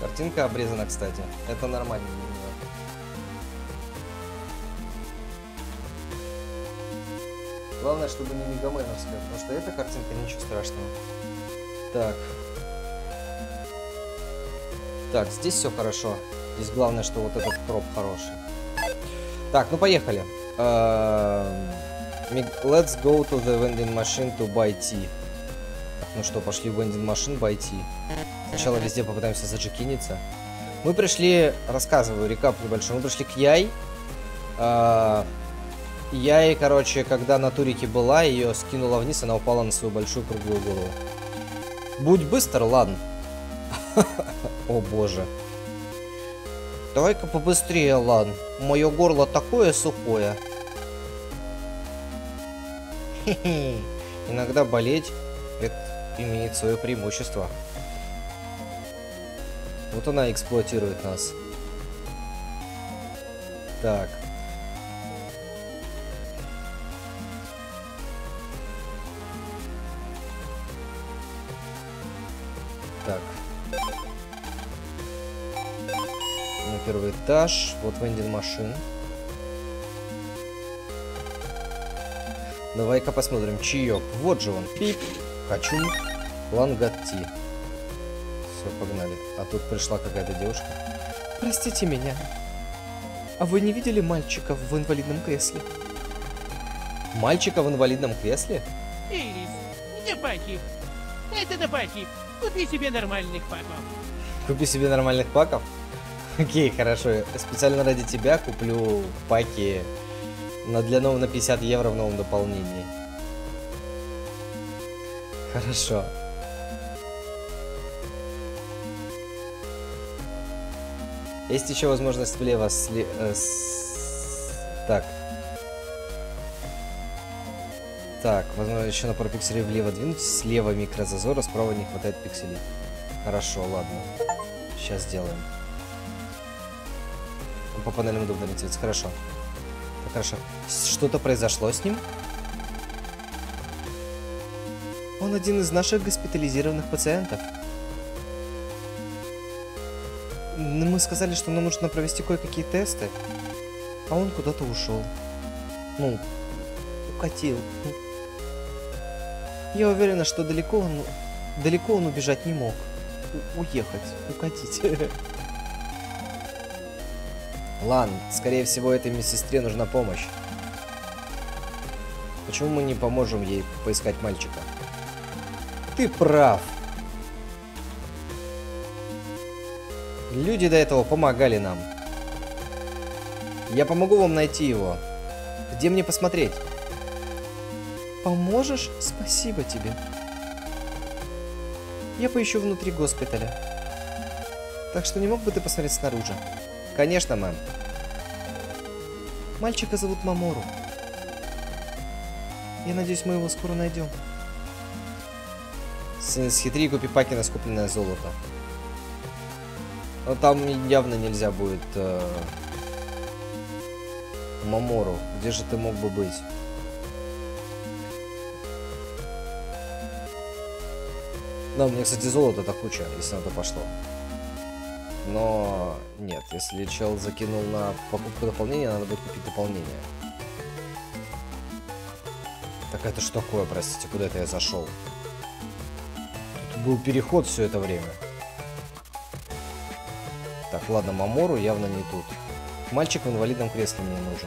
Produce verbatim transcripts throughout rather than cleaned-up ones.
Картинка обрезана, кстати. Это нормально. Главное, чтобы не мегаменовская, потому что эта картинка ничего страшного. Так. Так, здесь все хорошо. Здесь главное, что вот этот кроп хороший. Так, ну поехали. Let's go to the vending machine to buy tea. Ну что, пошли в vending machine buy tea. Сначала везде попытаемся заджекиниться. Мы пришли, рассказываю, рекап небольшой. Мы пришли к Яй. Яй, короче, когда на турике была, ее скинула вниз, она упала на свою большую круглую голову. Будь быстр, ладно. О боже. Давай-ка побыстрее, Лан. Мое горло такое сухое. Хе-хе. Иногда болеть это имеет свое преимущество. Вот она эксплуатирует нас. Так. Так. На первый этаж. Вот вендинг машин. Давай-ка посмотрим. Чаек. Вот же он. Пип. Хочу. Лангатти. Все, погнали. А тут пришла какая-то девушка. Простите меня. А вы не видели мальчика в инвалидном кресле? Мальчика в инвалидном кресле? Ирис, не паки. Это да паки. Купи себе нормальных паков. Купи себе нормальных паков? Окей, хорошо. Специально ради тебя куплю паки на для нового на пятьдесят евро в новом дополнении. Хорошо. Есть еще возможность влево сли... э, с... Так. Так, возможно, еще на пару пикселей влево двинуть. Слева микрозазора, справа не хватает пикселей. Хорошо, ладно. Сейчас сделаем. Он по панельному дому ориентируется. Хорошо. Так, хорошо. Что-то произошло с ним? Он один из наших госпитализированных пациентов. Мы сказали, что нам нужно провести кое-какие тесты. А он куда-то ушел. Ну, укатил. Я уверена, что далеко он, далеко он убежать не мог. У уехать, укатить. Лан, скорее всего, этой медсестре нужна помощь. Почему мы не поможем ей поискать мальчика? Ты прав. Люди до этого помогали нам. Я помогу вам найти его. Где мне посмотреть? Поможешь? Спасибо тебе. Я поищу внутри госпиталя. Так что не мог бы ты посмотреть снаружи? Конечно, мэм. Мальчика зовут Мамору. Я надеюсь, мы его скоро найдем. Схитри и купи паки на скупленное золото. Но там явно нельзя будет э... Мамору. Где же ты мог бы быть? Да, у меня, кстати, золото-то куча, если на то пошло. Но нет, если чел закинул на покупку дополнения, надо будет купить дополнение. Так это что такое, простите, куда это я зашел? Тут был переход все это время. Так, ладно, Мамору явно не тут. Мальчик в инвалидном кресле мне нужен.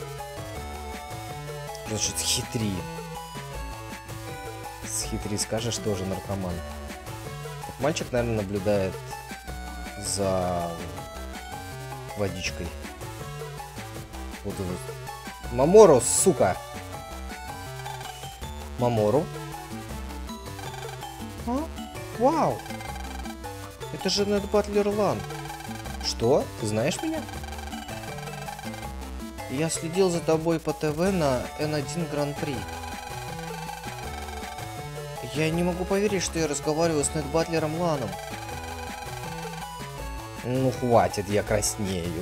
Значит, хитри. Схитри, скажешь, тоже наркоман. Так, мальчик, наверное, наблюдает за водичкой. Вот этот. Мамору, сука! Мамору? А? Вау! Это же Нед Батлер Лан. Что? Ты знаешь меня? Я следил за тобой по ТВ на эн один Гран-при. Я не могу поверить, что я разговариваю с Нед Батлером Ланом. Ну хватит, я краснею.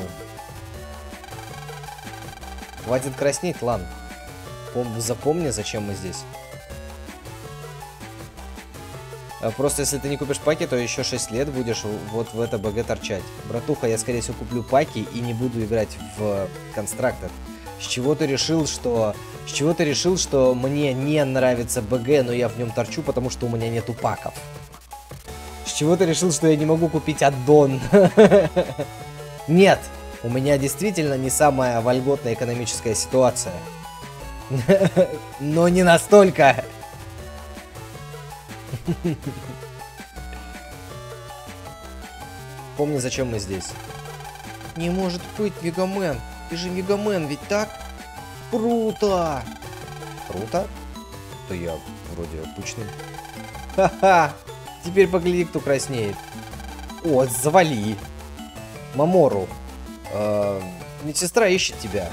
Хватит краснеть, Лан. Пом- запомни, зачем мы здесь. Просто если ты не купишь паки, то еще шесть лет будешь вот в это БГ торчать. Братуха, я скорее всего куплю паки и не буду играть в констрактор. С чего ты решил, что... С чего ты решил, что мне не нравится БГ, но я в нем торчу, потому что у меня нету паков? С чего ты решил, что я не могу купить аддон? Нет, у меня действительно не самая вольготная экономическая ситуация. Но не настолько. Помни, зачем мы здесь. Не может быть, Мегамен. Ты же Мегамен, ведь так? Круто! Круто? То я вроде обычный. Ха-ха! Теперь погляди, кто краснеет. О, завали. Мамору. Э, медсестра ищет тебя.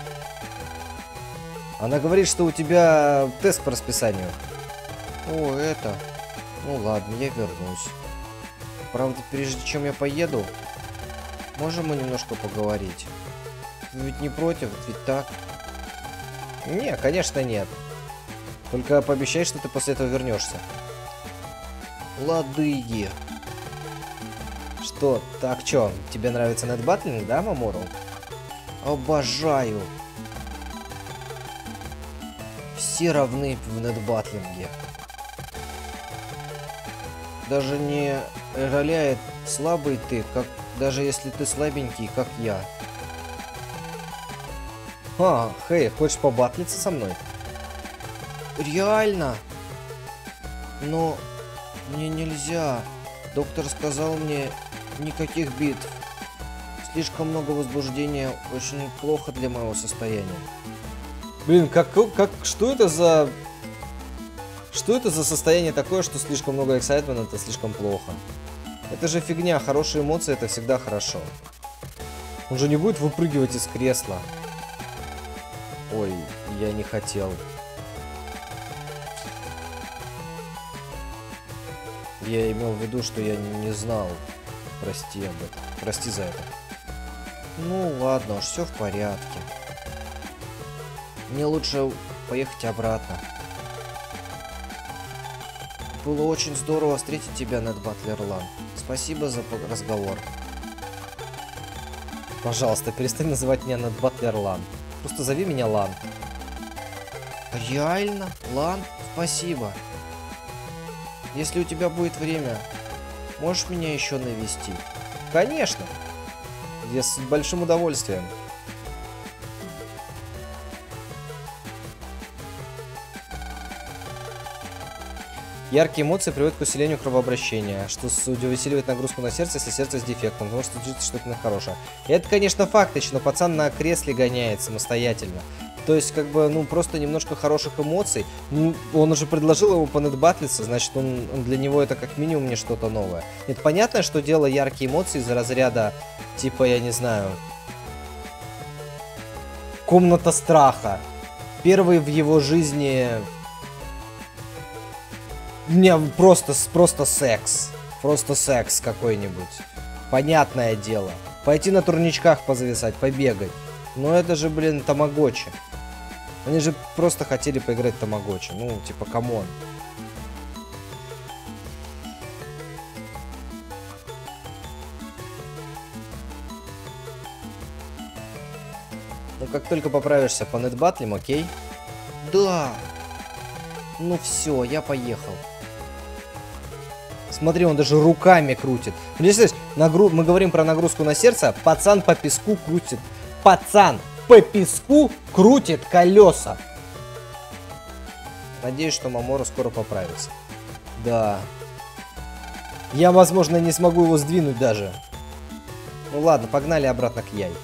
Она говорит, что у тебя тест по расписанию. О, это... Ну ладно, я вернусь. Правда, прежде чем я поеду, можем мы немножко поговорить? Ты ведь не против, ведь так? Не, конечно нет. Только пообещай, что ты после этого вернешься. Ладыги. Что, так чё, тебе нравится нетбаттлинг, да, Мамору? Обожаю. Все равны в нетбаттлинге. Даже не роляет слабый ты, как даже если ты слабенький, как я. А, хей, хочешь побатлиться со мной? Реально? Но мне нельзя. Доктор сказал мне никаких битв. Слишком много возбуждения, очень плохо для моего состояния. Блин, как, как, что это за... Что это за состояние такое, что слишком много эксайтмента, это слишком плохо? Это же фигня, хорошие эмоции это всегда хорошо. Он же не будет выпрыгивать из кресла. Ой, я не хотел. Я имел в виду, что я не знал. Прости об этом. Прости за это. Ну ладно, уж все в порядке. Мне лучше поехать обратно. Было очень здорово встретить тебя, нетбаттлер Лан. Спасибо за разговор. Пожалуйста, перестань называть меня нетбаттлер Лан. Просто зови меня Лан. Реально? Лан? Спасибо. Если у тебя будет время, можешь меня еще навестить? Конечно. Я с большим удовольствием. Яркие эмоции приводят к усилению кровообращения, что усиливает нагрузку на сердце, если сердце с дефектом, потому что случится что-то хорошее. И это, конечно, фактич, но пацан на кресле гоняет самостоятельно. То есть, как бы, ну, просто немножко хороших эмоций. Ну, он уже предложил ему понетбатлиться, значит, он, он для него это как минимум не что-то новое. Это понятно, что дело яркие эмоции из-за разряда, типа, я не знаю, комната страха. Первый в его жизни... Не, просто, просто секс. Просто секс какой-нибудь. Понятное дело. Пойти на турничках позависать, побегать. Но это же, блин, тамагочи. Они же просто хотели поиграть в тамагочи. Ну, типа, камон. Ну, как только поправишься по нетбатлим, окей? Да. Ну все, я поехал. Смотри, он даже руками крутит. Представляешь, нагру... мы говорим про нагрузку на сердце, пацан по песку крутит. Пацан по песку крутит колеса. Надеюсь, что Мамору скоро поправится. Да. Я, возможно, не смогу его сдвинуть даже. Ну ладно, погнали обратно к Яй.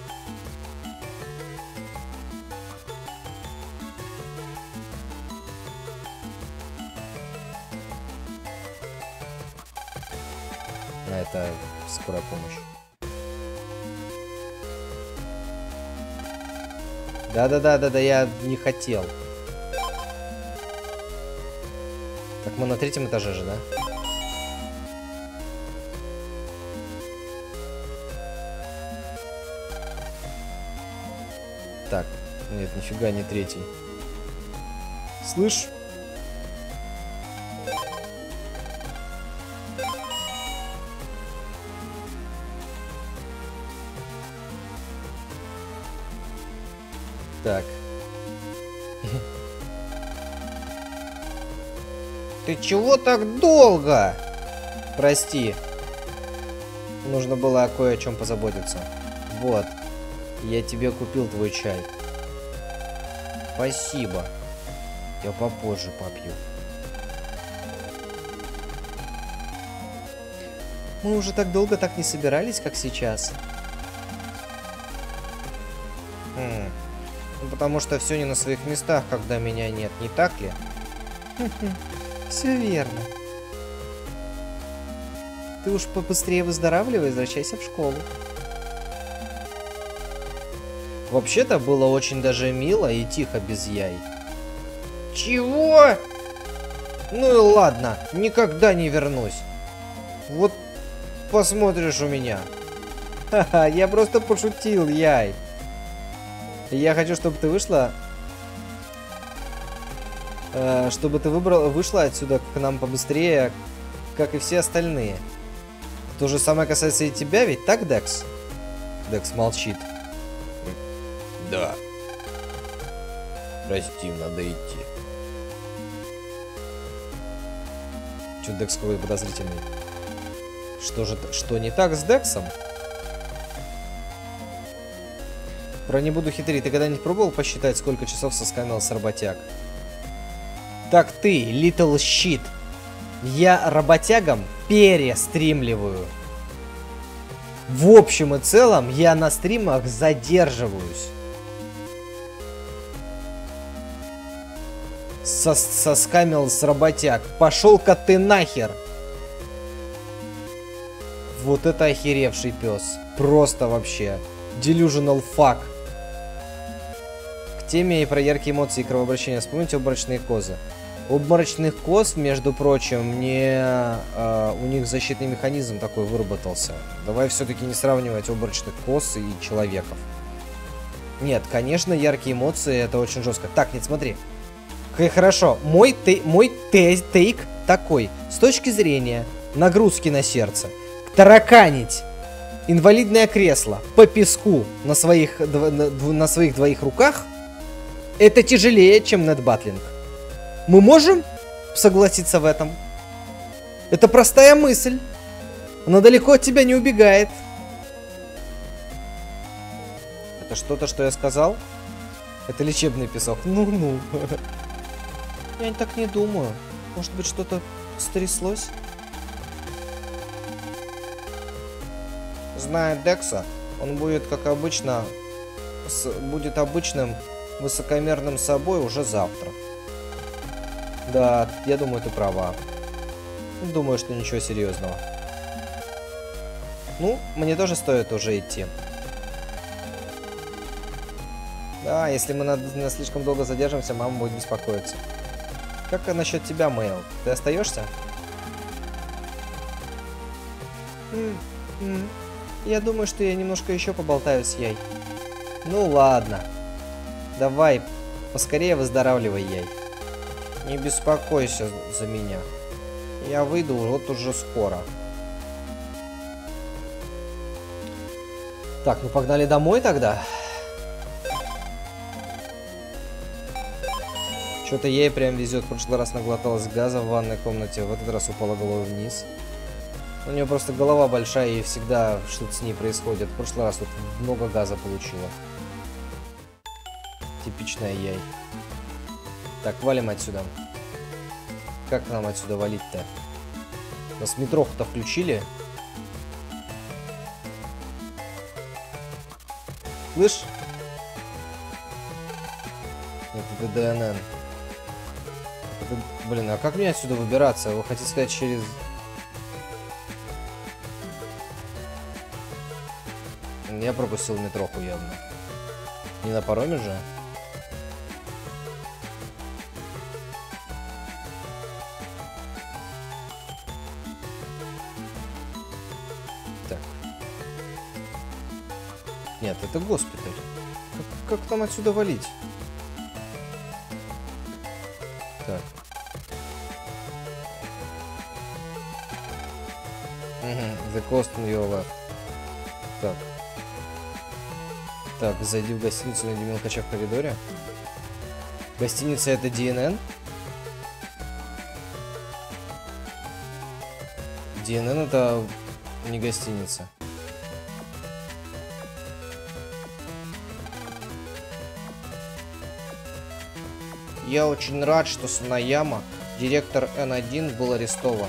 Это скорая помощь. Да-да-да-да-да, я не хотел. Так, мы на третьем этаже же, да? Так, нет, нифига не третий. Слышь? Так. Ты чего так долго? Прости. Нужно было кое о чем позаботиться. Вот. Я тебе купил твой чай. Спасибо. Я попозже попью. Мы уже так долго так не собирались, как сейчас. Хм. Ну, потому что все не на своих местах, когда меня нет, не так ли? Все верно. Ты уж побыстрее выздоравливай, возвращайся в школу. Вообще-то было очень даже мило и тихо без яй. Чего? Ну и ладно, никогда не вернусь. Вот посмотришь у меня. Ха-ха, я просто пошутил, яй. Я хочу, чтобы ты вышла... Э, чтобы ты выбрала, вышла отсюда к нам побыстрее, как и все остальные. То же самое касается и тебя, ведь так, Декс? Декс молчит. Да. Прости, надо идти. Чё Декс какой-то подозрительный? Что же, что не так с Дексом? Про не буду хитрить. Ты когда-нибудь пробовал посчитать, сколько часов соскамился работяг? Так ты, Little Shit. Я работягам перестримливаю. В общем и целом, я на стримах задерживаюсь. Сос соскамил с работяг. Пошел-ка ты нахер. Вот это охеревший пес. Просто вообще. Delusional fuck. К теме и про яркие эмоции и кровообращения. Вспомните обморочные козы. У обморочных коз, между прочим, не, э, у них защитный механизм такой выработался. Давай все-таки не сравнивать обморочных коз и человеков. Нет, конечно, яркие эмоции это очень жестко. Так, нет, смотри. Хорошо, мой, тей, мой тей, тейк такой. С точки зрения нагрузки на сердце. Тараканить инвалидное кресло по песку на своих, на, на своих двоих руках это тяжелее, чем нетбатлинг. Мы можем согласиться в этом? Это простая мысль. Она далеко от тебя не убегает. Это что-то, что я сказал? Это лечебный песок. Ну-ну. Я так не думаю. Может быть, что-то стряслось? Зная Декса, он будет, как обычно, с, будет обычным высокомерным собой уже завтра. Да, я думаю, ты права. Думаю, что ничего серьезного. Ну, мне тоже стоит уже идти. Да, если мы на, на слишком долго задержимся, мама будет беспокоиться. Как насчет тебя, Мэйл? Ты остаешься? Mm-hmm. Я думаю, что я немножко еще поболтаю с Яй. Ну ладно. Давай, поскорее выздоравливай, Яй. Не беспокойся за меня. Я выйду вот уже скоро. Так, ну погнали домой тогда. Что-то ей прям везет. В прошлый раз наглоталась газа в ванной комнате, в этот раз упала головой вниз. У нее просто голова большая и всегда что-то с ней происходит. В прошлый раз вот много газа получила. Типичная Яй. Так, валим отсюда. Как нам отсюда валить-то? Нас метроху-то включили. Слышь? Нет, это ДНН. Это, блин, а как мне отсюда выбираться? Вы хотите сказать через... Я пропустил метроху явно. Не на пароме же? Так. Нет, это госпиталь. Как, как там отсюда валить? Так. Угу. The coast on your left. Так. Так, зайди в гостиницу, найди мелкача в коридоре. Гостиница это Ди Эн Эн? Ди Эн Эн это не гостиница. Я очень рад, что Санаяма, директор Эн один, был арестован.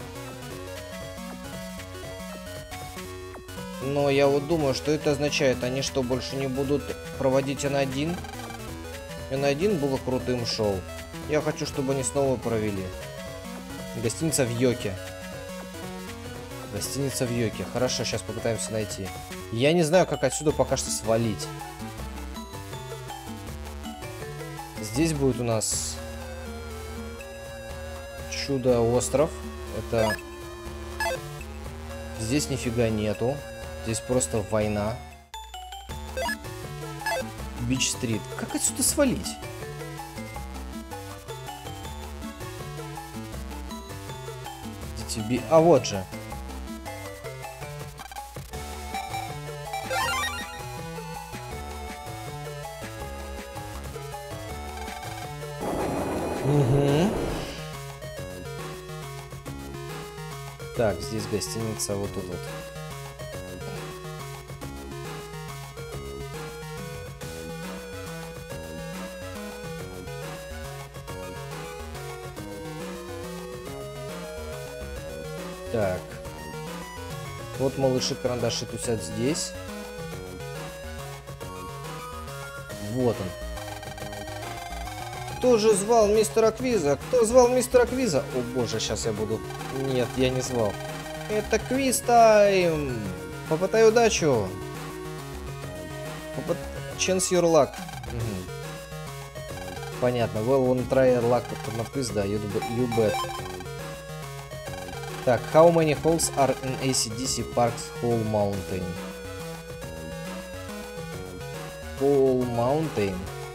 Но я вот думаю, что это означает. Они что, больше не будут проводить Эн один? Эн один было крутым шоу. Я хочу, чтобы они снова провели. Гостиница в Йоке. Гостиница в Йоке. Хорошо, сейчас попытаемся найти. Я не знаю, как отсюда пока что свалить. Здесь будет у нас Чудо-остров. Это... Здесь нифига нету. Здесь просто война. Бич-стрит. Как отсюда свалить? Тебе... А вот же. Угу. Так, здесь гостиница вот тут вот. Так. Вот малыши-карандаши тусят здесь. Вот он. Кто же звал мистера Квиза? Кто звал мистера Квиза? О боже, сейчас я буду... Нет, я не звал. Это квиз-тайм! Попытай удачу! Попыт... Chance your luck. Угу. Понятно. Well, one try your luck. Not quiz, да, you, you bet. Так, how many holes are in A C D C Park's Hole Mountain? Hole Mountain.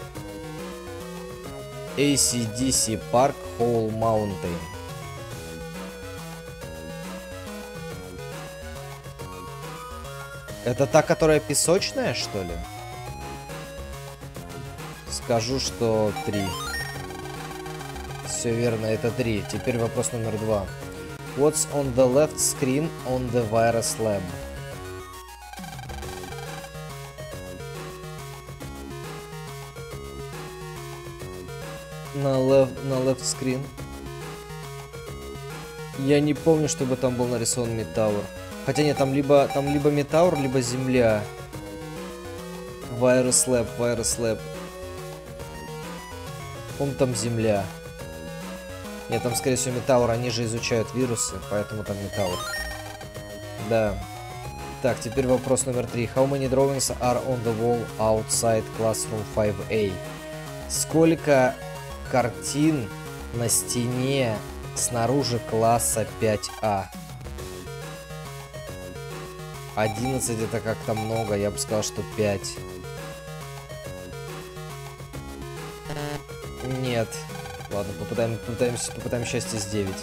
A C D C Park Hole Mountain. Это та, которая песочная, что ли? Скажу, что три. Все верно, это три. Теперь вопрос номер два. What's on the left screen on the virus lab? На left, на left screen. Я не помню, чтобы там был нарисован Метаур. Хотя нет, там либо там либо Метаур, либо Земля. Virus lab, virus lab. Он там Земля. Нет, там, скорее всего, Метаур. Они же изучают вирусы, поэтому там Метаур. Да. Так, теперь вопрос номер три. How many drawings are on the wall outside classroom five A? Сколько картин на стене снаружи класса пять А? одиннадцать это как-то много. Я бы сказал, что пять. Нет. Ладно, попытаем, попытаемся, попытаем счастье с девять.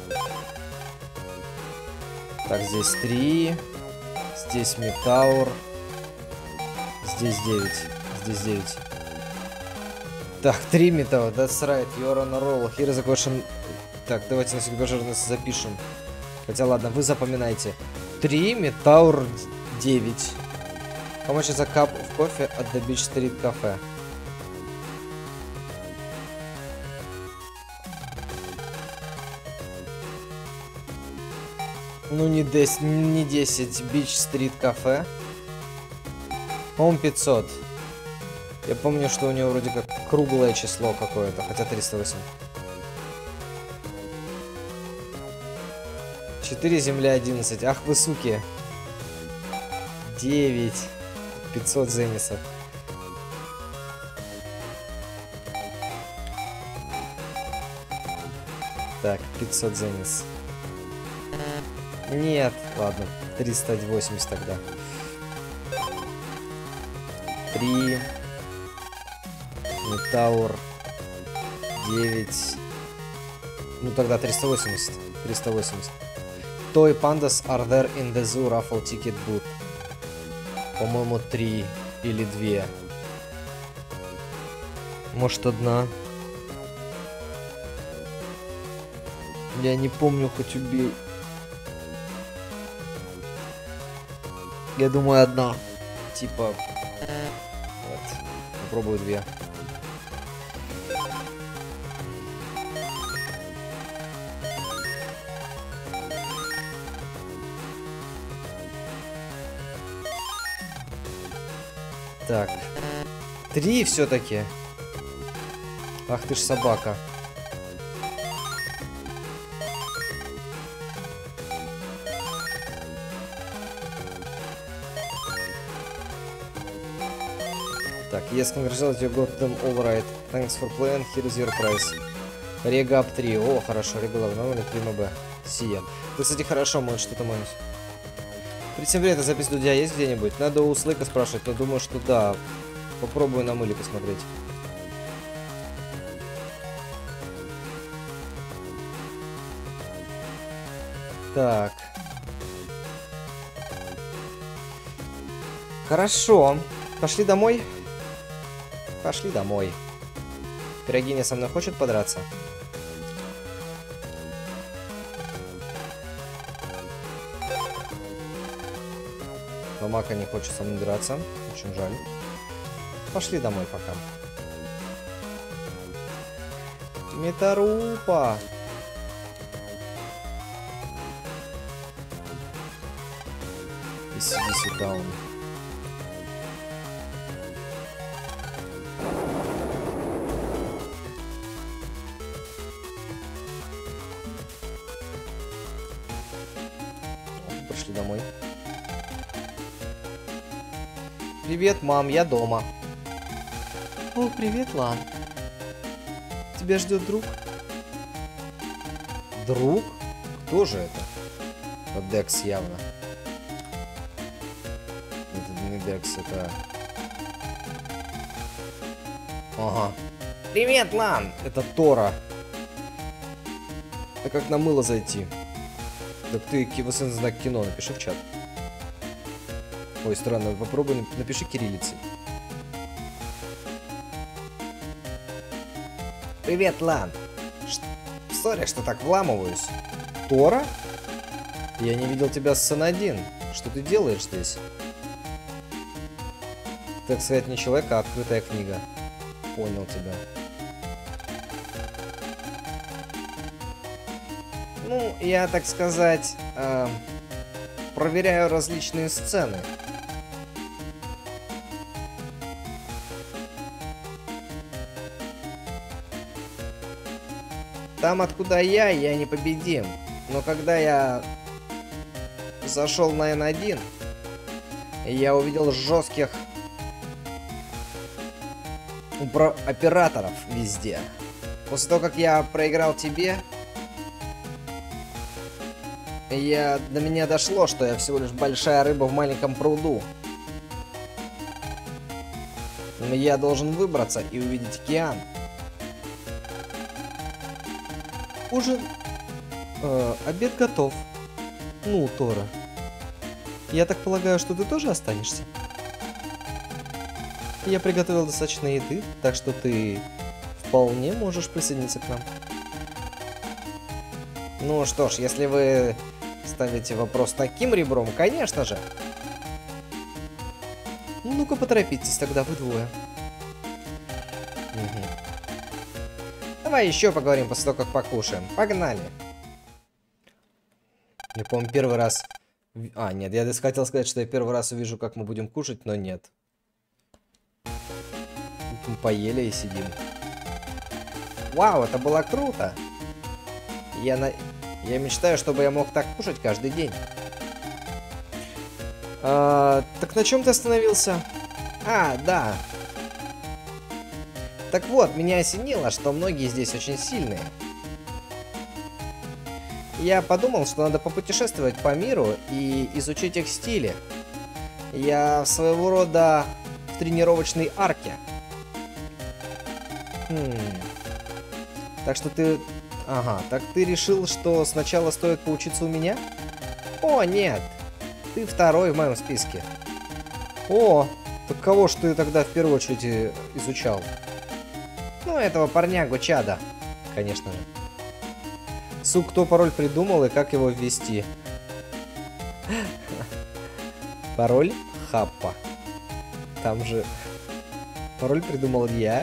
Так, здесь три. Здесь Метаур. Здесь девять. Здесь девять. Так, три Метаур. That's right, you're on a roll. Here is a question. Так, давайте на всякий пожарность запишем. Хотя ладно, вы запоминайте. три Метаур девять. How much is a cup of coffee at the Beach Street Cafe? Ну не десять, не десять. Beach Street Cafe. По-моему, пятьсот. Я помню, что у него вроде как круглое число какое-то, хотя триста восемь. четыре, Земля одиннадцать. Ах вы суки. девять. пятьсот Земисов. Так, пятьсот Земис. Нет, ладно, триста восемьдесят тогда. три. Метаур. девять. Ну тогда триста восемьдесят. триста восемьдесят. Toy pandas are there in the zoo raffle ticket booth. По-моему, три. Или две? Может, одна? Я не помню, хоть убей. Я думаю, одна. Типа... Вот. Попробую две. Так. Три все-таки. Ах ты ж собака. Так, yes, congratulations, you got them all right. Thanks for playing, here is your prize. Рега ап три. О, хорошо, рега главное, прима Б. Сия. Ты, кстати, хорошо, может что-то можешь. Притем эта запись Дудя есть где-нибудь? Надо у Слэка спрашивать, но думаю, что да. Попробую на мыле посмотреть. Так. Хорошо. Пошли домой? Пошли домой. Пирогиня со мной хочет подраться? Мака не хочет со мной драться. Очень жаль. Пошли домой пока. Метарупа. И сиди даун. Пошли домой. Привет, мам, я дома. О, привет, Лан. Тебя ждет друг? Друг? Кто же это? Это Декс явно. Это не Декс, это... Ага. Привет, Лан! Это Тора. А как на мыло зайти? Так ты кивасан знак кино, напиши в чат. Ой, странно, попробуй, напиши кириллицей. Привет, Лан. Сори, что так вламываюсь. Тора? Я не видел тебя с эн один. Что ты делаешь здесь? Так сказать, не человек, а открытая книга. Понял тебя. Ну, я, так сказать, э, проверяю различные сцены. Там, откуда я, я непобедим. Но когда я зашел на эн один, я увидел жестких операторов везде. После того, как я проиграл тебе, я, до меня дошло, что я всего лишь большая рыба в маленьком пруду. Я должен выбраться и увидеть океан. Ужин... Э, обед готов. Ну, Тора. Я так полагаю, что ты тоже останешься? Я приготовил достаточно еды, так что ты вполне можешь присоединиться к нам. Ну что ж, если вы ставите вопрос таким ребром, конечно же. Ну-ка поторопитесь, тогда вы двое. Угу. Давай еще поговорим после того, как покушаем. Погнали. Я, по-моему, первый раз... А, нет, я хотел сказать, что я первый раз увижу, как мы будем кушать, но нет. Мы поели и сидим. Вау, это было круто. Я, на... я мечтаю, чтобы я мог так кушать каждый день. А, так на чем ты остановился? А, да. Так вот, меня осенило, что многие здесь очень сильные. Я подумал, что надо попутешествовать по миру и изучить их стили. Я своего рода в тренировочной арке. Хм. Так что ты... Ага, так ты решил, что сначала стоит поучиться у меня? О, нет. Ты второй в моем списке. О, Так кого ж ты тогда в первую очередь э, изучал? Ну, этого парнягу Чада, конечно же. Сук, кто пароль придумал и как его ввести? Пароль Хаппа. Там же... Пароль придумал я.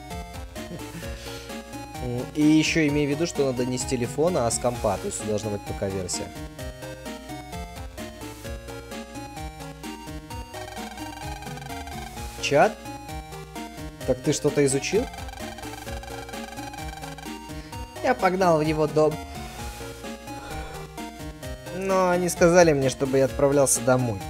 И еще имей в виду, что надо не с телефона, а с компа. То есть должна быть ПК-версия. Чат? Так ты что-то изучил? Я погнал в его дом. Но они сказали мне, чтобы я отправлялся домой.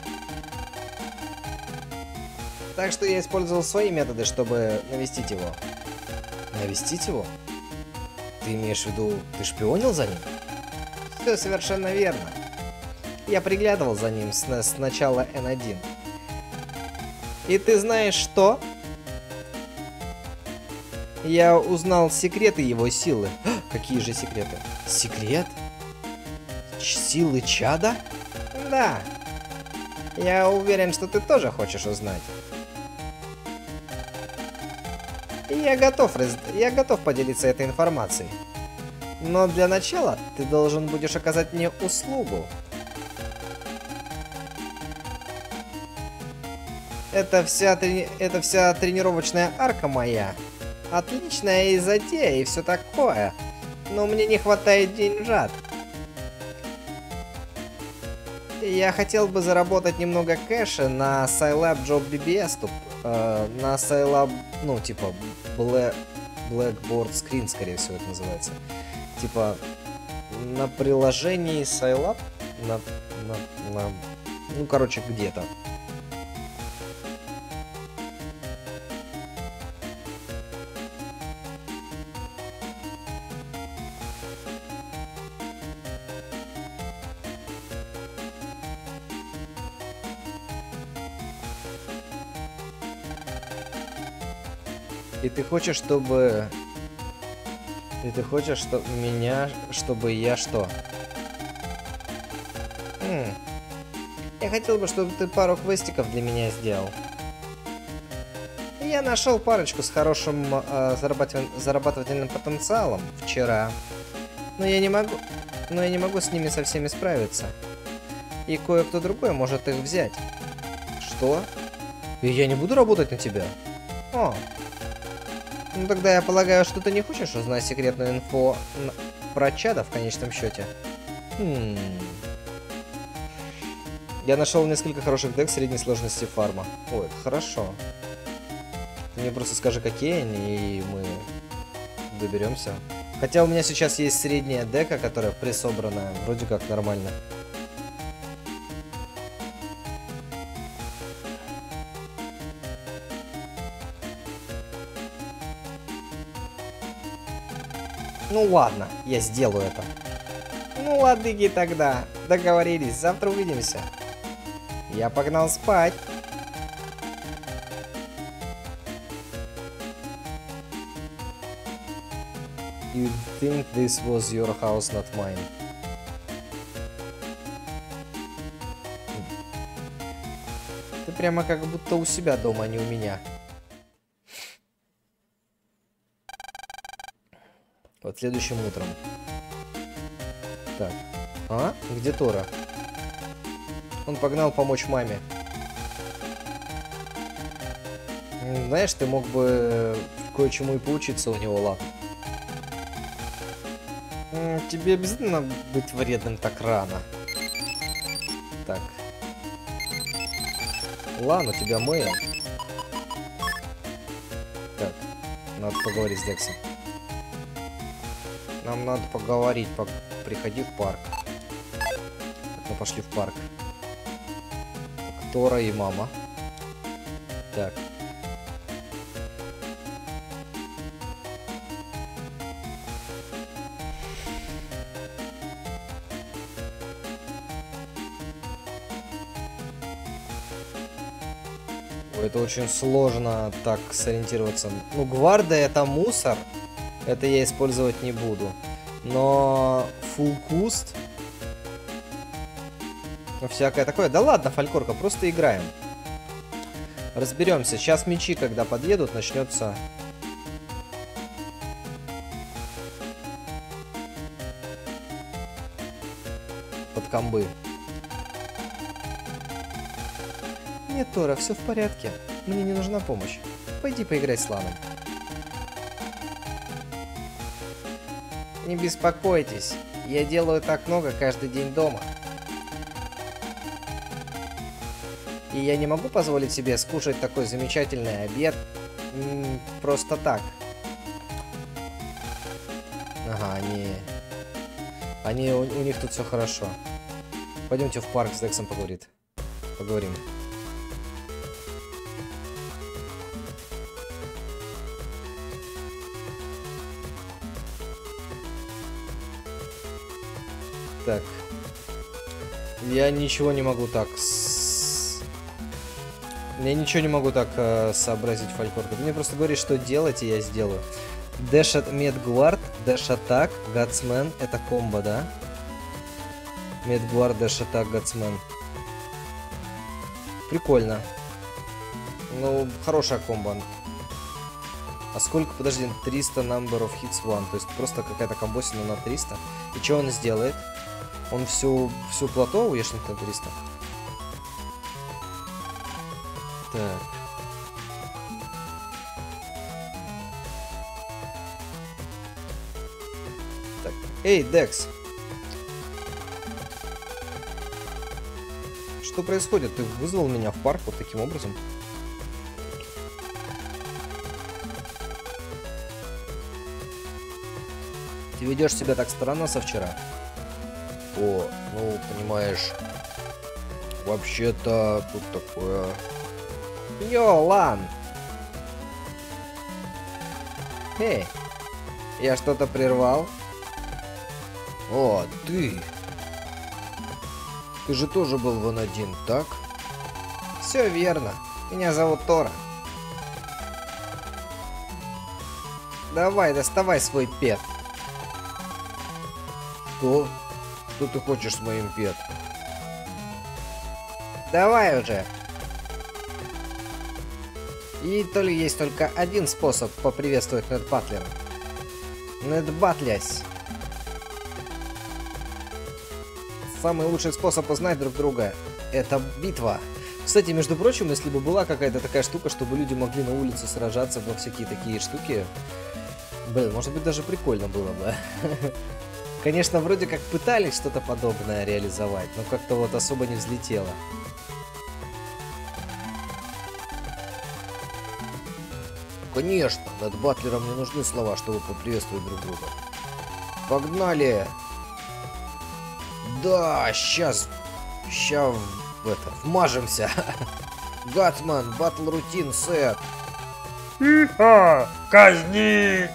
Так что я использовал свои методы, чтобы навестить его. Навестить его? Ты имеешь в виду, ты шпионил за ним? Все совершенно верно. Я приглядывал за ним с, с начала эн один. И ты знаешь что? Я узнал секреты его силы. Какие же секреты? Секрет? Ч силы Чада? Да. Я уверен, что ты тоже хочешь узнать. Я готов, я готов поделиться этой информацией. Но для начала ты должен будешь оказать мне услугу. Это вся, трени... Это вся тренировочная арка моя. Отличная и затея, и все такое. Но мне не хватает деньжат. Я хотел бы заработать немного кэша на Scilab Job би би эс, э, на Scilab, ну, типа, Black, Blackboard Screen, скорее всего, это называется. Типа, на приложении Scilab, на, на, на, ну, короче, где-то. И ты хочешь, чтобы... И ты хочешь, чтобы меня... Чтобы я что? М-м. Я хотел бы, чтобы ты пару квестиков для меня сделал. Я нашел парочку с хорошим э, зарабатыватель... зарабатывательным потенциалом вчера. Но я не могу... Но я не могу с ними со всеми справиться. И кое-кто другой может их взять. Что? И я не буду работать на тебя? О. Ну тогда я полагаю, что ты не хочешь узнать секретную инфу про Чада в конечном счете. Хм. Я нашел несколько хороших дек средней сложности фарма. Ой, это хорошо. Ты мне просто скажи, какие они, и мы доберемся. Хотя у меня сейчас есть средняя дека, которая присобранная. Вроде как нормально. Ну ладно, я сделаю это. Ну ладыги тогда. Договорились, завтра увидимся. Я погнал спать. You think this was your house, not mine. Ты прямо как будто у себя дома, а не у меня. Вот следующим утром. Так. А? Где Тора? Он погнал помочь маме. Знаешь, ты мог бы кое-чему и поучиться у него, ладно. Тебе обязательно быть вредным так рано. Так. Ладно, тебя Мэйл. Так. Надо поговорить с Дексом. Нам надо поговорить. По... Приходи в парк. Так, мы пошли в парк. Так, Тора и мама. Так. Ой, это очень сложно так сориентироваться. Ну, гварда это мусор. Это я использовать не буду. Но фулл куст. Ну, всякое такое. Да ладно, Фалькорка, просто играем. Разберемся. Сейчас мечи, когда подъедут, начнется... Подкомбы. Нет, Тора, все в порядке. Мне не нужна помощь. Пойди поиграй с Ланом. Не беспокойтесь. Я делаю так много каждый день дома. И я не могу позволить себе скушать такой замечательный обед м, просто так. Ага, они... Они... У, у них тут все хорошо. Пойдемте в парк с Дексом поговорит. Поговорим. Так. Я ничего не могу так... С... Я ничего не могу так э, сообразить, Фалькор. Ты мне просто говоришь, что делать, и я сделаю. Дэш от Медгуард, Дэш Атак, Гатсмен. Это комбо, да? Медгуард, Дэш Атак, Гатсмен. Прикольно. Ну, хорошая комбо. А сколько? Подожди, триста number of hits one. То есть просто какая-то комбосина на триста. И что он сделает? Он всю, всю плато уешнет на триста. Так. Так. Эй, Декс. Что происходит? Ты вызвал меня в парк вот таким образом? Ты ведешь себя так странно со вчера. О, ну, понимаешь, вообще-то тут такое... Йо, Лан! Эй, я что-то прервал? О, ты! Ты же тоже был вон один, так? Все верно. Меня зовут Тора. Давай, доставай свой пет. Что? Что ты хочешь с моим пет? Давай уже. И то ли есть только один способ поприветствовать Нед Батлера. Нед Батлясь. Самый лучший способ узнать друг друга — это битва. Кстати, между прочим, если бы была какая-то такая штука, чтобы люди могли на улице сражаться во всякие такие штуки, блин, может быть, даже прикольно было бы. Конечно, вроде как пытались что-то подобное реализовать, но как-то вот особо не взлетело. Конечно, над Батлером не нужны слова, чтобы поприветствовать друг друга. Погнали! Да, сейчас, сейчас в это, вмажемся. Гатман, батл рутин, сет. Иха, казни!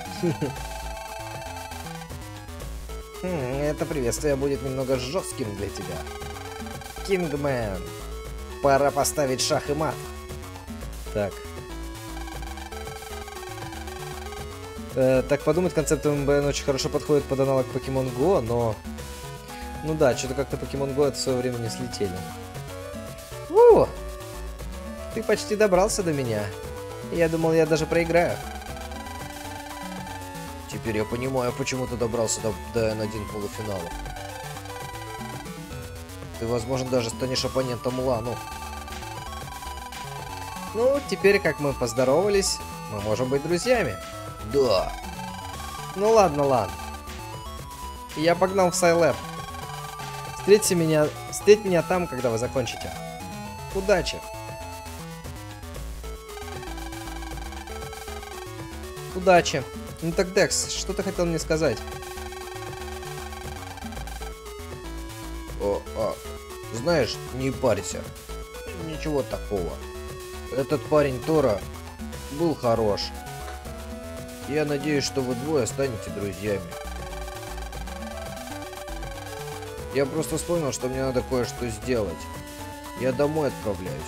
Это приветствие будет немного жестким для тебя. Кингмен, пора поставить шах и мат. Так. Э, так подумать, концепт эм бэ эн очень хорошо подходит под аналог Pokemon Go, но... Ну да, что-то как-то Pokemon Go это в свое время не слетели. У! Ты почти добрался до меня. Я думал, я даже проиграю. Теперь я понимаю, почему ты добрался до, до эн один полуфинала. Ты, возможно, даже станешь оппонентом Лану. Ну, теперь, как мы поздоровались, мы можем быть друзьями. Да. Ну ладно, Лан. Я погнал в Сайлэб. Встретьте меня, встреть меня там, когда вы закончите. Удачи. Удачи. Ну так, Декс, что ты хотел мне сказать? О, а, знаешь, не парься. Ничего такого. Этот парень Тора был хорош. Я надеюсь, что вы двое станете друзьями. Я просто вспомнил, что мне надо кое-что сделать. Я домой отправляюсь.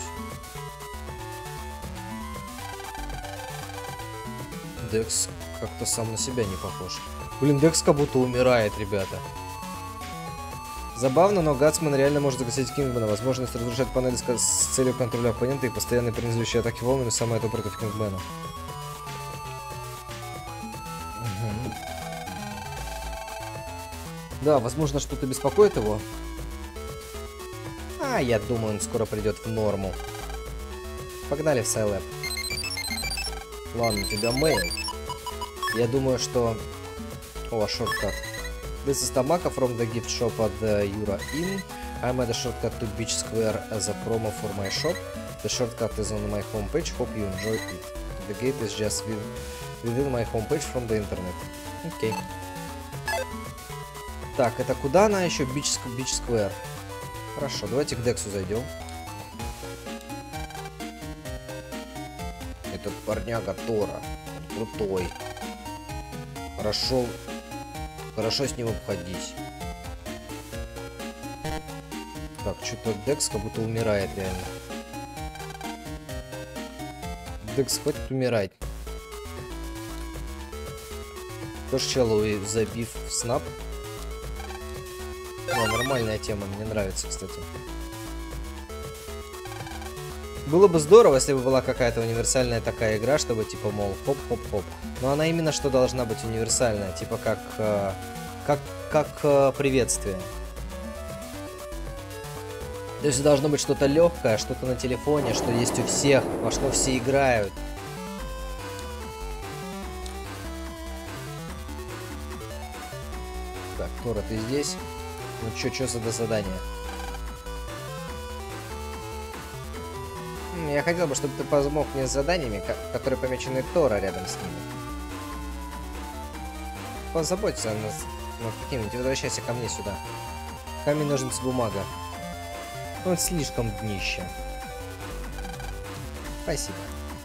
Декс как-то сам на себя не похож. Блин, Декс как будто умирает, ребята. Забавно, но Гатсман реально может загасить Кингмена. Возможность разрушать панель с, с целью контроля оппонента и постоянно пронизывающие атаки волнами самое то против Кингмена. Угу. Да, возможно, что-то беспокоит его. А, я думаю, он скоро придет в норму. Погнали в Сайлэб. Ладно, у тебя мейл. Я думаю, что... О, шорткат. This is Tamaka from the gift shop at the Yura Inn. I made a shortcut to Beach Square as a promo for my shop. The shortcut is on my homepage. Hope you enjoy it. The gate is just with, within my homepage from the internet. Окей. Okay. Так, это куда она еще? Beach, Beach Square. Хорошо, давайте к Дексу зайдем. Этот парняга Тора. Крутой. Хорошо. Хорошо с ним обходись. Так, что-то Декс как будто умирает реально. Декс, хватит умирать. Тоже челу и забив в снап. О, нормальная тема, мне нравится, кстати. Было бы здорово, если бы была какая-то универсальная такая игра, чтобы типа, мол, хоп-хоп-хоп. Но она именно что должна быть универсальная, типа как, э, как, как э, приветствие. То есть должно быть что-то легкое, что-то на телефоне, что есть у всех, во что все играют. Так, Тора, ты здесь? Ну чё, чё за задание? Я хотел бы, чтобы ты помог мне с заданиями, которые помечены Тора рядом с ними. Позаботься о нас над каким-нибудь. Возвращайся ко мне сюда. Камень, ножницы, бумага. Он слишком днище. Спасибо.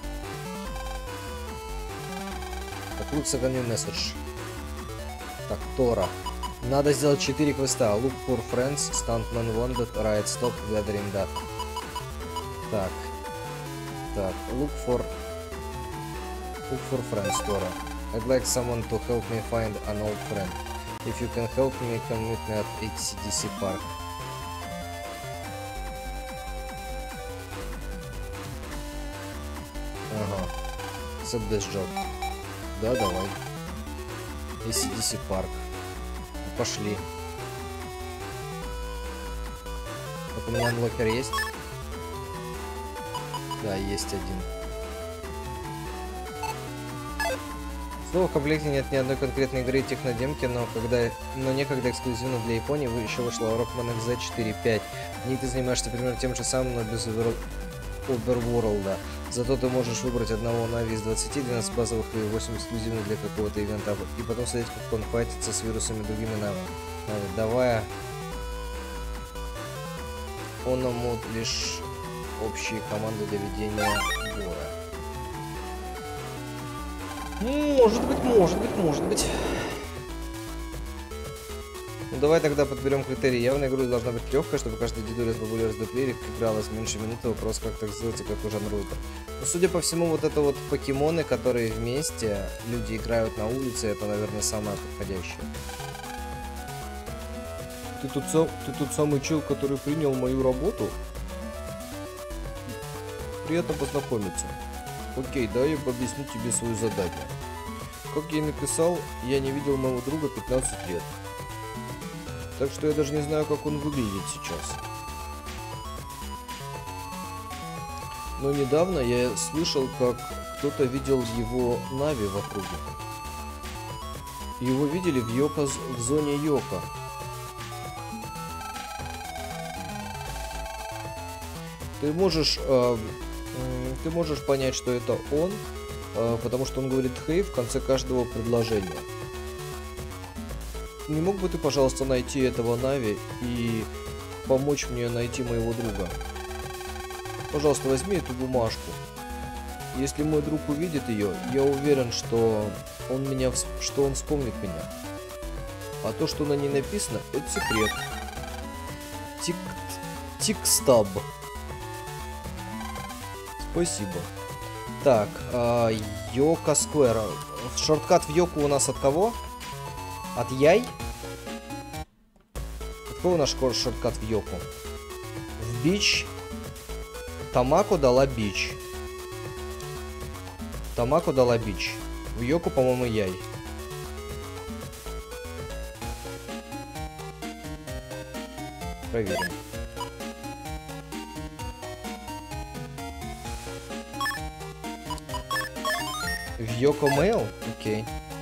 Так, looks like a new message. Так, Тора. Надо сделать четыре квеста. Look for friends, Stuntman Wounded, Riot Stop, Gathering Dust. Так. Так, look for... Look for friends, Тора. I'd like someone to help me find an old friend. If you can help me, come meet me at A C D C Park. Ага. Accept this job. Да, давай. A C D C Park. Пошли. Так, у меня анлокер есть? Да, есть один. Снова в комплекте нет ни одной конкретной игры технодемки, но когда, но некогда эксклюзивно для Японии еще вышла Rockman икс зет четыре пять. В ней ты занимаешься примерно тем же самым, но без Overworld. Зато ты можешь выбрать одного Нави из двадцати, двенадцать базовых и восемь эксклюзивных для какого-то ивента, и потом смотреть, как он файтится с вирусами другими Нави. Давая он мод лишь общие команды для ведения боя. Может быть, может быть, может быть. Ну давай тогда подберем критерии. Явно игру должна быть легкая, чтобы каждый дедуля с бабулей раздуплили, игралась меньше минуты. Вопрос, как так сделать и как у жанра. Но судя по всему, вот это вот покемоны, которые вместе люди играют на улице, это, наверное, самое подходящее. Ты тут, сам, ты тут самый чел, который принял мою работу? Приятно познакомиться. Окей, дай я объясню тебе свое задание. Как я и написал, я не видел моего друга пятнадцать лет. Так что я даже не знаю, как он выглядит сейчас. Но недавно я слышал, как кто-то видел его Нави в округе. Его видели в Йоко, в зоне Йоко. Ты можешь, э, ты можешь понять, что это он, э, потому что он говорит «хей» в конце каждого предложения. Не мог бы ты, пожалуйста, найти этого Нави и помочь мне найти моего друга? Пожалуйста, возьми эту бумажку. Если мой друг увидит ее, я уверен, что он меня, что он вспомнит меня. А то, что на ней написано, это секрет. Тик, тик-стаб. Спасибо. Так, э, Йоко Сквер. Шорткат в Йоку у нас от кого? От Яй? От Какой у нас шорткат в Йоку? В бич. Тамако дала бич. Тамако дала бич. В Йоку, по-моему, яй. Проверим. В Йоко Мэйл? Окей.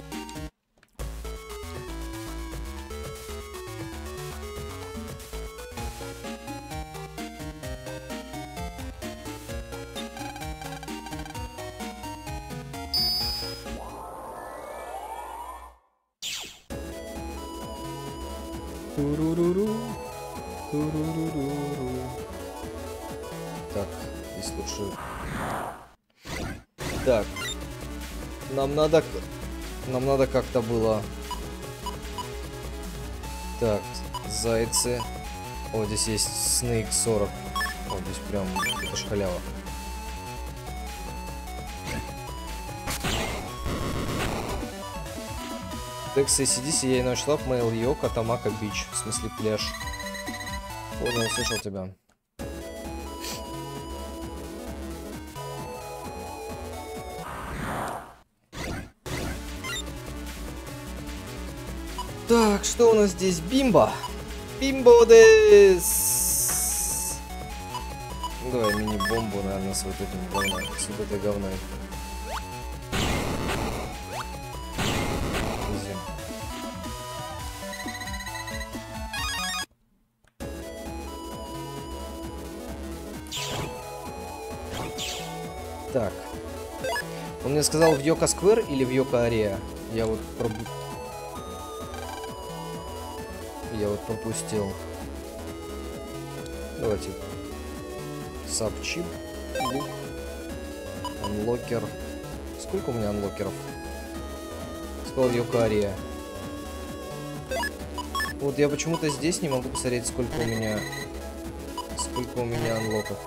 Туруруру. Туруруру. Так, здесь лучше. Так. Нам надо... Нам надо как-то было... Так, зайцы. О, здесь есть Snake сорок. О, здесь прям... Это ж халява. Текс эй си ди си, я и ночь лап, Мэйл Йока, Тамако Бич. В смысле пляж. Понял, я услышал тебя. Так, что у нас здесь? Бимба! Бимбо дес! Давай мини-бомбу, наверное, с вот этим говной. С вот этой говной. Изи. Так. Он мне сказал в Йоко Сквер или в Йоко Ареа? Я вот пробу... Я вот пропустил. Давайте. Сабчип. Лук. Анлокер. Сколько у меня анлокеров? Сказал Йоко Ареа. Вот я почему-то здесь не могу посмотреть, сколько у меня... Сколько у меня анлоков.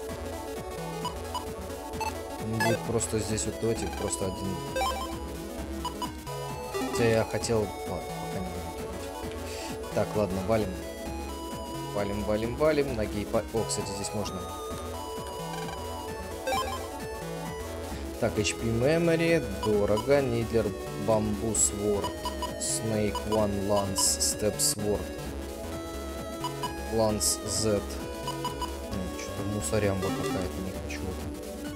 Он будет просто здесь вот давайте просто один. Хотя я хотел... Ладно, пока не буду делать. Так, ладно, валим. Валим, валим, валим. Ноги по... О, кстати, здесь можно. Так, эйч пи Memory. Дорого. Нидлер Bamboo Sword. Snake One Lance Step Sword. Lance Z. Что-то мусорямба какая-то, не хочу это.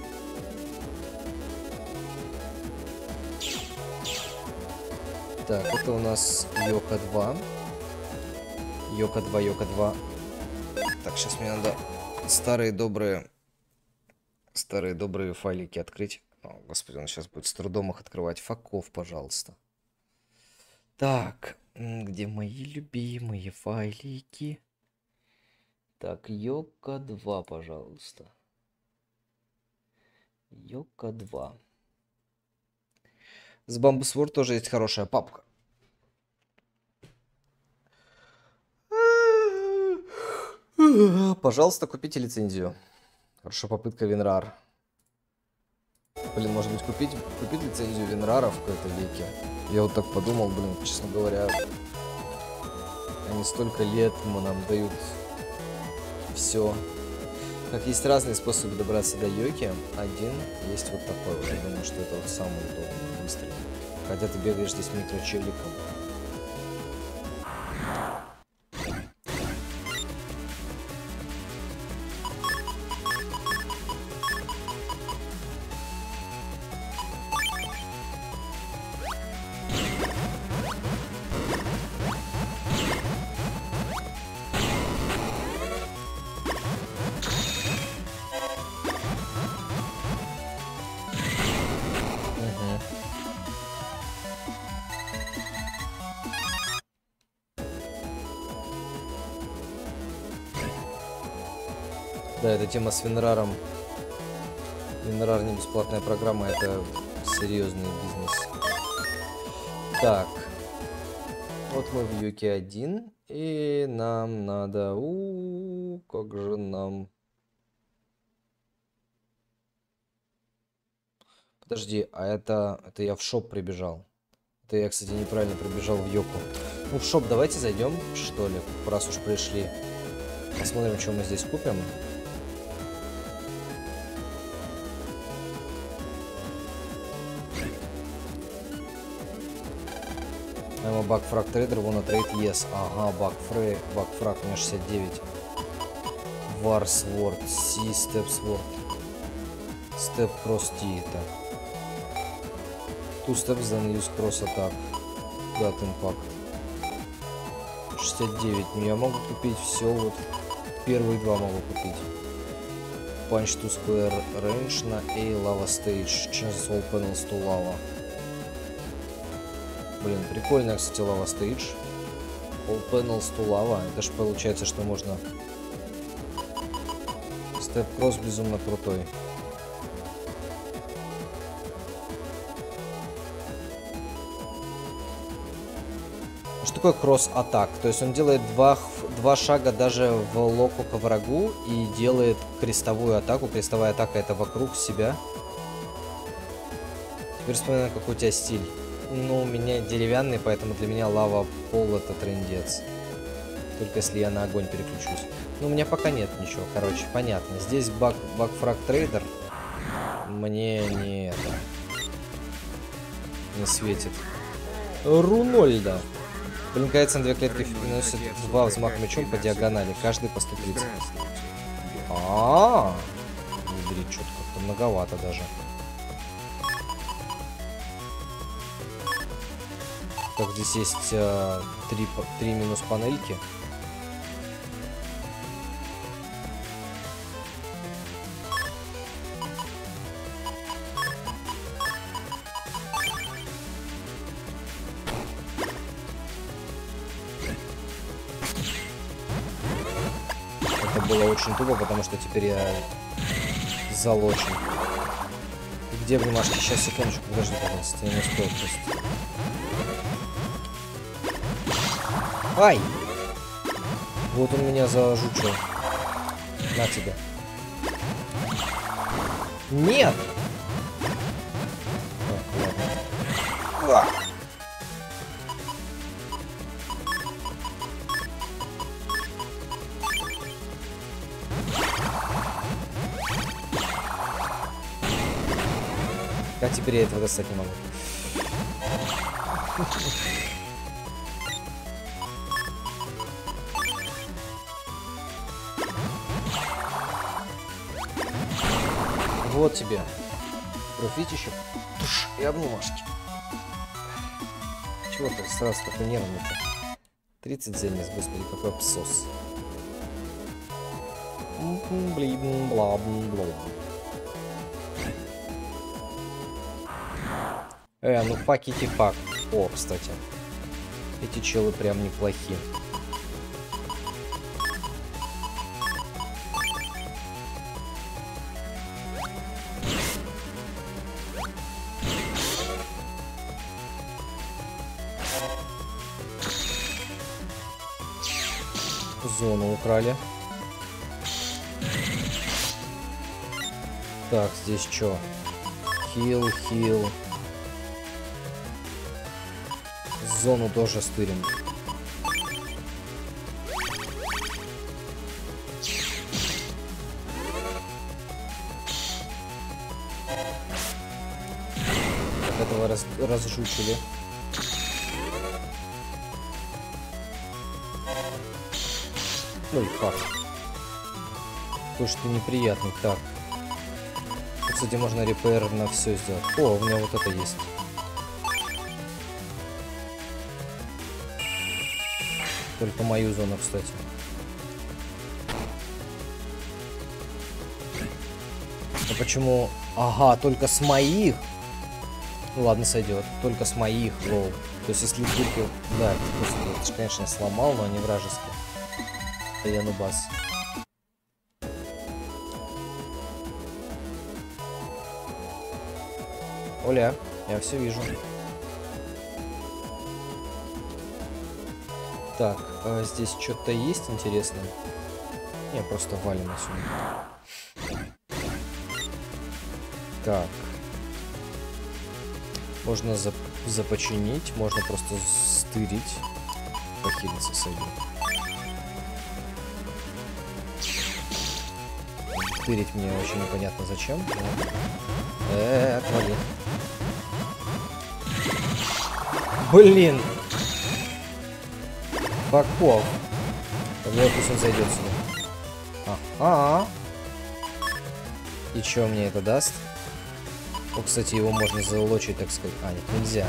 Так, это у нас Йоко два. Йоко два, Йоко два. Так, сейчас мне надо старые добрые... Старые добрые файлики открыть. О, господи, он сейчас будет с трудом их открывать. Факов, пожалуйста. Так, где мои любимые файлики? Так, Йоко два, пожалуйста. Йоко два. С Bamboo Sword тоже есть хорошая папка. Пожалуйста, купите лицензию. Хорошо, попытка Винрар. Блин, может быть, купить, купить лицензию Винрара в какой-то веке. Я вот так подумал, блин, честно говоря. Они столько лет нам дают все. Как есть разные способы добраться до Йоки, один есть вот такой вот. Я думаю, что это вот самый удобный, быстрый. Хотя ты бегаешь здесь микрочеликом. Да, эта тема с Винраром. Винрар не бесплатная программа, это серьезный бизнес. Так. Вот мы в Йоке один. И нам надо... У, -у, -у как же нам... Подожди, а это... Это я в шоп прибежал. Это я, кстати, неправильно прибежал в Йоку. Ну, в шоп давайте зайдем, что ли, раз уж пришли. Посмотрим, что мы здесь купим. I'm a Bugfrag trader, wanna trade? Yes. Ага, Bugfrag, Bugfrag, у меня шестьдесят девять. War Sword, C, Step Sword. Step Cross T это. Two steps, then use cross attack. Got impact. шестьдесят девять. Ну, я могу купить все, вот первые два могу купить. Punch to Square Range на A, Lava Stage. Change all panels to Lava. Блин, прикольно, кстати, Lava Stage. All panels to Lava. Это ж получается, что можно... Step Cross безумно крутой. Что такое кросс-атак? То есть он делает два, два шага даже в локу к врагу и делает крестовую атаку. Крестовая атака — это вокруг себя. Теперь вспоминаю, какой у тебя стиль. Ну, у меня деревянный, поэтому для меня лава пол это трындец. Только если я на огонь переключусь. Ну, у меня пока нет ничего, короче, понятно. Здесь баг, Bugfrag Trader мне не это не светит. Рунольда. Блин, кажется, на две клетки наносит два взмаха мечом по диагонали, каждый по сто тридцать. А-а-а! Не бери, что-то как-то многовато даже. Так, здесь есть э, три, три минус панельки. Это было очень тупо, потому что теперь я залочен. И где бумажки? Сейчас, секундочку, подожди, пожалуйста, я не успел просто. Ай! Вот он меня зажучил. На тебя. Нет! Так, ладно. Как теперь я этого достать не могу? Вот тебе. Профитищик. Туш, и обнимашки. Чего ты сразу такой нервный-то? тридцать зельниц, господи, какой псос. Блин, бла, бла. Э, ну факити фак. О, кстати. Эти челы прям неплохие. Зону украли. Так, здесь что? Хил, хил. Зону тоже стырим. Так, этого раз, разжучили. Ой, фак. Какой же ты неприятный. Так. Тут, кстати, можно репейр на все сделать. О, у меня вот это есть. Только мою зону, кстати. А почему? Ага, только с моих. Ну ладно, сойдет. Только с моих, лол. То есть если только... Да, это, же, конечно, я сломал, но они вражеские. Это я нубас. Оля, я все вижу. Так, а здесь что-то есть интересное? Не, просто валим отсюда. Так. Можно зап започинить, можно просто стырить. Похилиться сойдет. Тырить мне очень непонятно зачем. Эээ, отвали. Блин! Баков. Тогда пусть он зайдет сюда. Ага. И что мне это даст? О, кстати, его можно залочить, так сказать. А, нет, нельзя.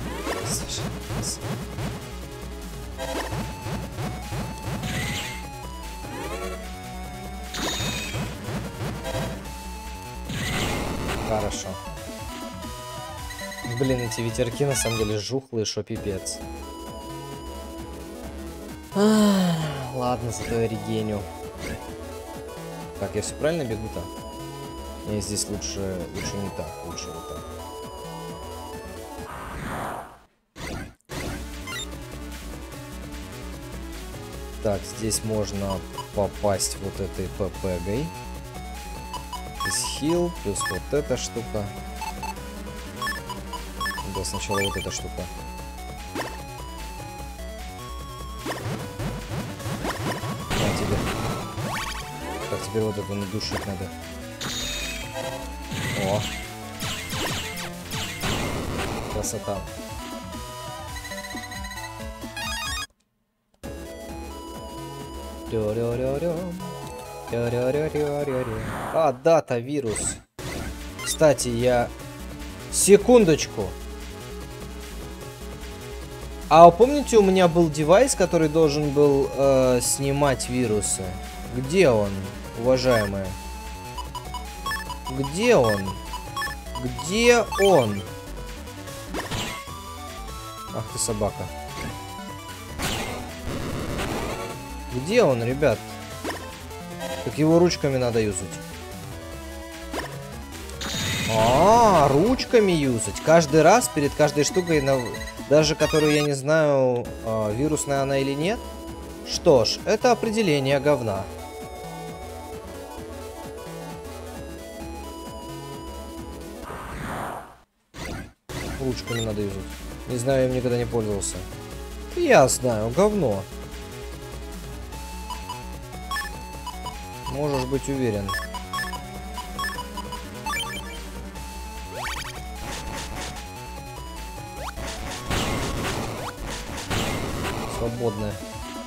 Хорошо. Блин, эти ветерки на самом деле жухлые, шо пипец. А, ладно, зато я регеню. Так, я все правильно бегу-то? Мне здесь лучше, лучше не так, лучше вот так. Так, здесь можно попасть вот этой ППГой. Здесь хил, плюс вот эта штука. Да, сначала вот эта штука. На тебе. Так, теперь вот это надушить надо. О. Красота. А, дата, вирус. Кстати, я... Секундочку. А помните, у меня был девайс, который должен был э, снимать вирусы? Где он, уважаемые? Где он? Где он? Ах ты собака. Где он, ребят? Так его ручками надо юзать. А, ручками юзать. Каждый раз перед каждой штукой, даже которую я не знаю, вирусная она или нет. Что ж, это определение говна. Ручками надо юзать. Не знаю, им никогда не пользовался. Я знаю, говно. Можешь быть уверен. Свободная.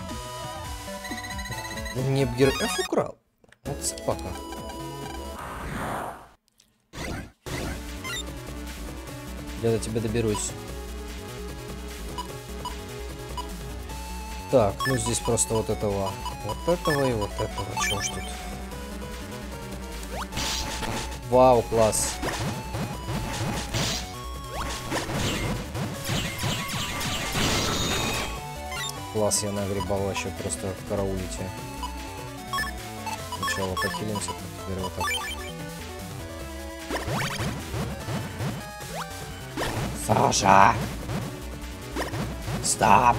Мне б герой F украл. Вот собака. Я до тебя доберусь. Так, ну здесь просто вот этого. Вот этого и вот этого. Чё ж тут? Вау, класс. Класс, я нагребал вообще просто в караулите. Сначала похилимся, теперь вот так. Саша! Стоп!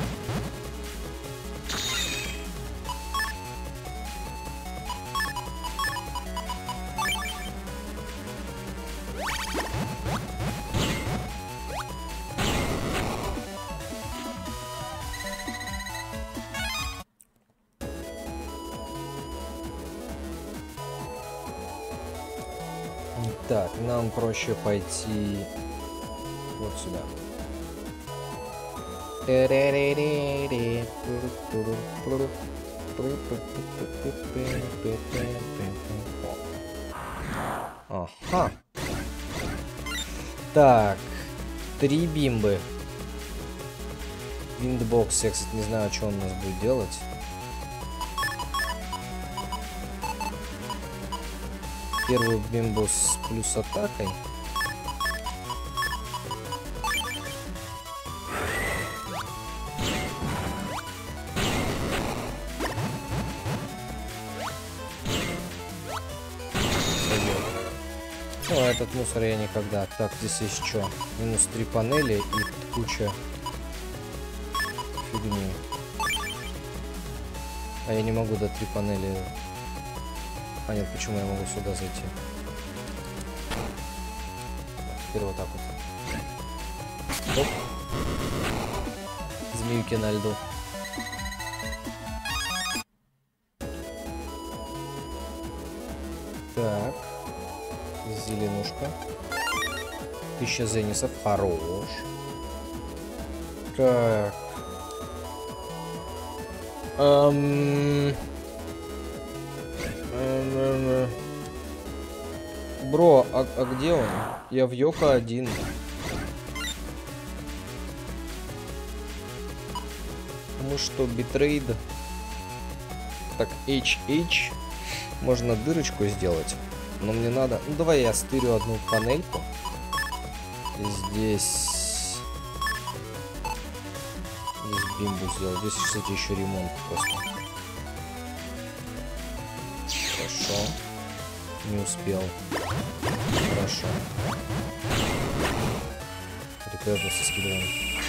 Так, нам проще пойти вот сюда. Ага. Так, три бимбы. Виндбокс, я, кстати, не знаю, что он у нас будет делать. Первый бимбу с плюс атакой. Ну, а этот мусор я никогда. Так, здесь есть что? Минус три панели и куча фигни. А я не могу до три панели. Понятно, почему я могу сюда зайти. Теперь вот так вот. Оп. Змеюки на льду. Так. Зеленушка. Тысяча зенисов. Хорош. Так. Эм... Эм... Бро, а, а где он? Я в Йоко один. Ну что, битрейд? Так, эйч эйч. Можно дырочку сделать. Но мне надо... Ну, давай я стырю одну панельку. И здесь... Здесь бимбу сделал. Здесь, кстати, еще ремонт просто. Хорошо. Не успел. Хорошо. Репер просто скидываем.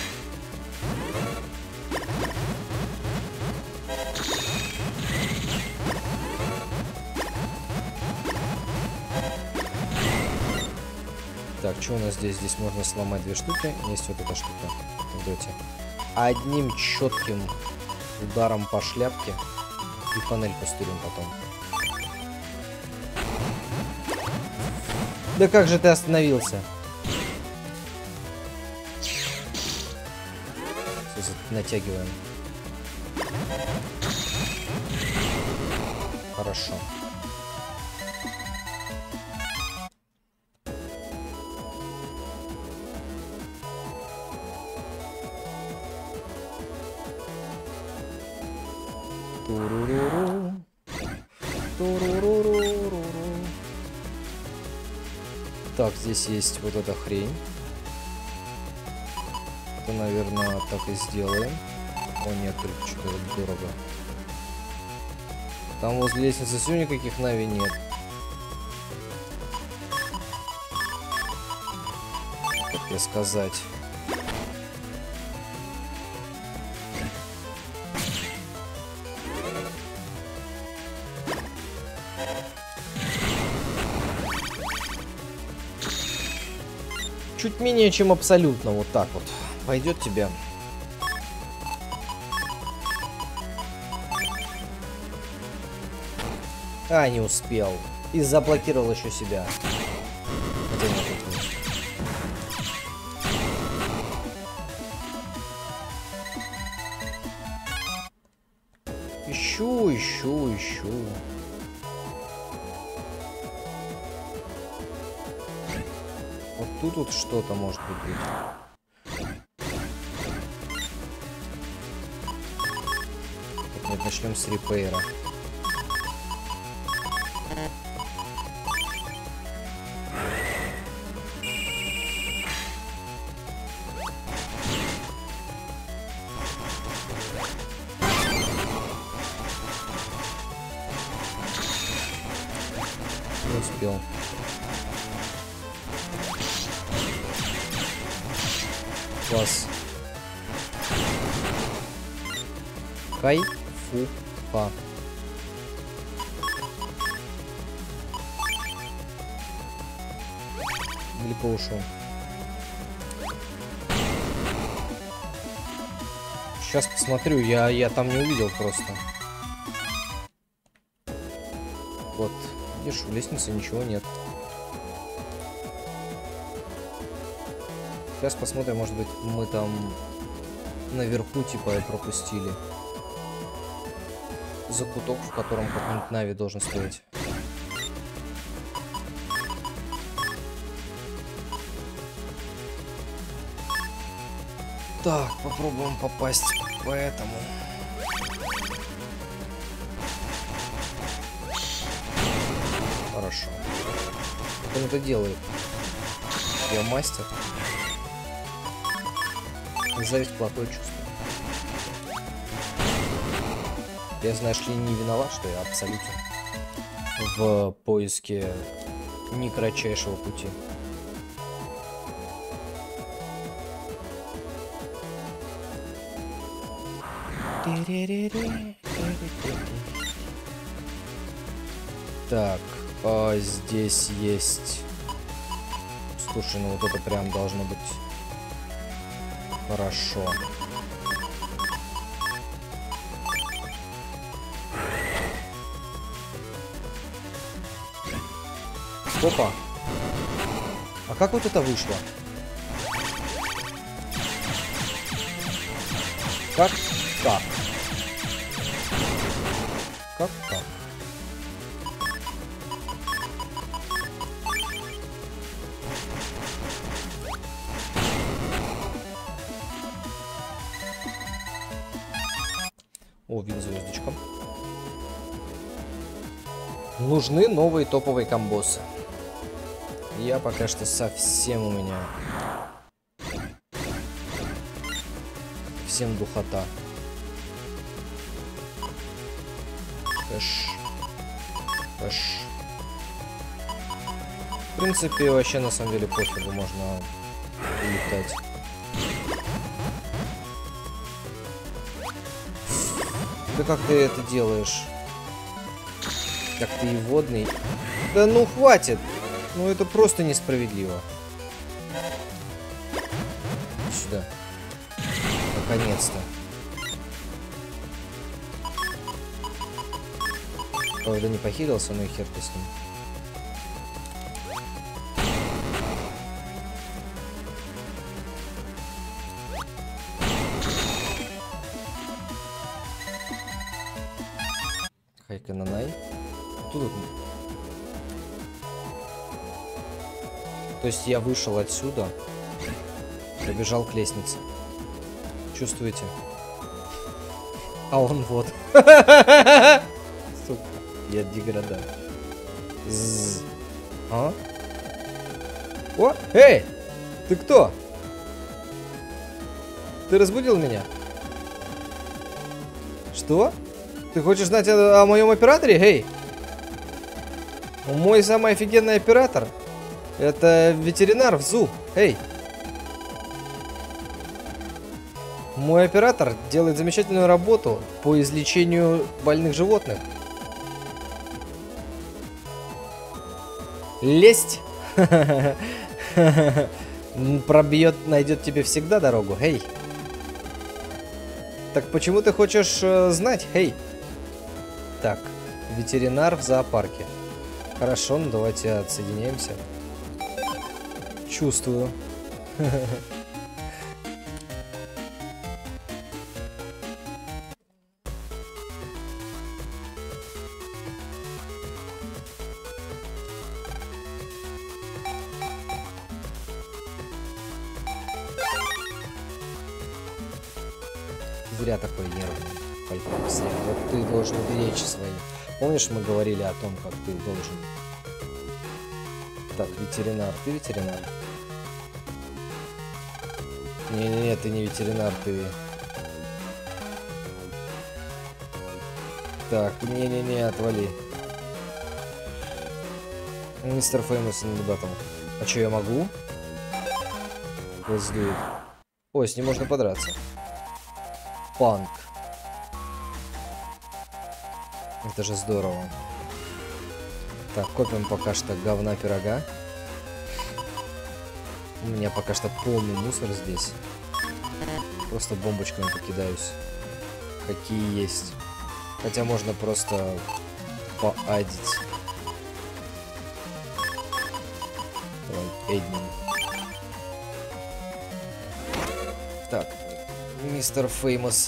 Так, что у нас здесь? Здесь можно сломать две штуки. Есть вот эта штука. Идете. Одним четким ударом по шляпке и панельку стырим потом. Да как же ты остановился? Натягиваем. Хорошо. Туруруру. Туруруруру. Так, здесь есть вот эта хрень. Это, наверное, так и сделаем. О, нет, только что-то дорого. Там возле лестницы все никаких нави нет. Как тебе сказать? Чуть менее, чем абсолютно. Вот так вот. Пойдет тебе. А, не успел. И заблокировал еще себя. Хотя нет, это не. Ищу, ищу, ищу. Вот тут вот что-то может быть. Так, нет, начнем с репейра. Не успел. Класс. Кайфуха. Далеко ушел. Сейчас посмотрю, я, я там не увидел просто. Вот, видишь, у лестницы ничего нет. Сейчас посмотрим, может быть, мы там наверху типа и пропустили закуток, в котором какой-нибудь Нави должен стоять. Так, попробуем попасть по этому. Хорошо. Как он это делает? Я мастер. Зависть плохое чувство. Я, знаешь ли, не виноват, что я абсолютно в поиске не кратчайшего пути. Так, а здесь есть... Слушай, ну вот это прям должно быть хорошо. Опа. А как вот это вышло? Как так? Как так? О, вин звездочка. Нужны новые топовые комбосы. Я пока что совсем у меня. Всем духота. Кэш. Кэш. В принципе, вообще на самом деле пофигу, можно улетать. Да как ты это делаешь? Как ты и водный. Да ну хватит! Ну это просто несправедливо. Сюда. Наконец-то. Правда не похилился, но и хер ты с ним. Хайкананай. Тут. То есть я вышел отсюда, побежал к лестнице. Чувствуете? А он вот. Сука, я деградант. Ззз. А? О, эй! Ты кто? Ты разбудил меня? Что? Ты хочешь знать о, о моем операторе? Эй! Мой самый офигенный оператор. Это ветеринар в зу. Эй! Мой оператор делает замечательную работу по излечению больных животных. Лесть пробьет, найдет тебе всегда дорогу. Эй! Так почему ты хочешь э, знать? Эй! Так, ветеринар в зоопарке. Хорошо, ну давайте отсоединяемся. Чувствую. Зря такой нервный. Вот ты должен беречь свои. Помнишь, мы говорили о том, как ты должен... Так, ветеринар. Ты ветеринар? Не-не-не, ты не ветеринар, ты... Так, не-не-не, отвали. Мистер Феймус на дебатом. А что, я могу? Воздует. Ой, с ним можно подраться. Панк. Это же здорово. Так, копим пока что говна пирога. У меня пока что полный мусор здесь. Просто бомбочками покидаюсь. Какие есть. Хотя можно просто поадить. Давай, Эднин. Так, мистер Феймос.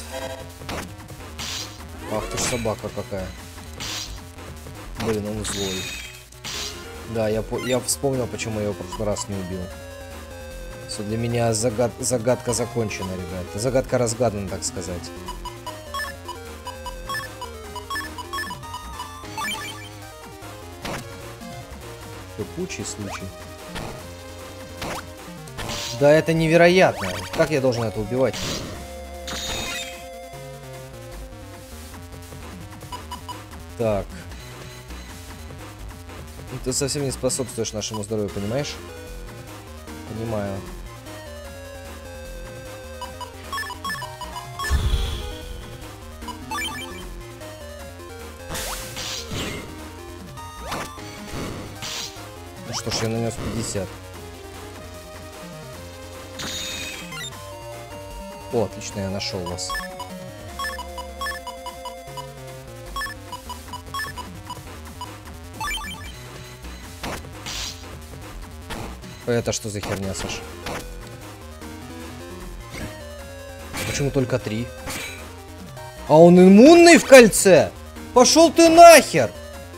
Ах ты ж собака какая. Блин, он злой. Да, я, я вспомнил, почему я его в прошлый раз не убил. Все, для меня загад, загадка закончена, ребят. Загадка разгадана, так сказать. Тупучий случай. Да это невероятно. Как я должен это убивать? Так. Ты совсем не способствуешь нашему здоровью, понимаешь? Понимаю. Ну что ж, я нанес пятьдесят. О, отлично, я нашел вас. Это что за херня, Саша? Почему только три? А он иммунный в кольце? Пошел ты нахер!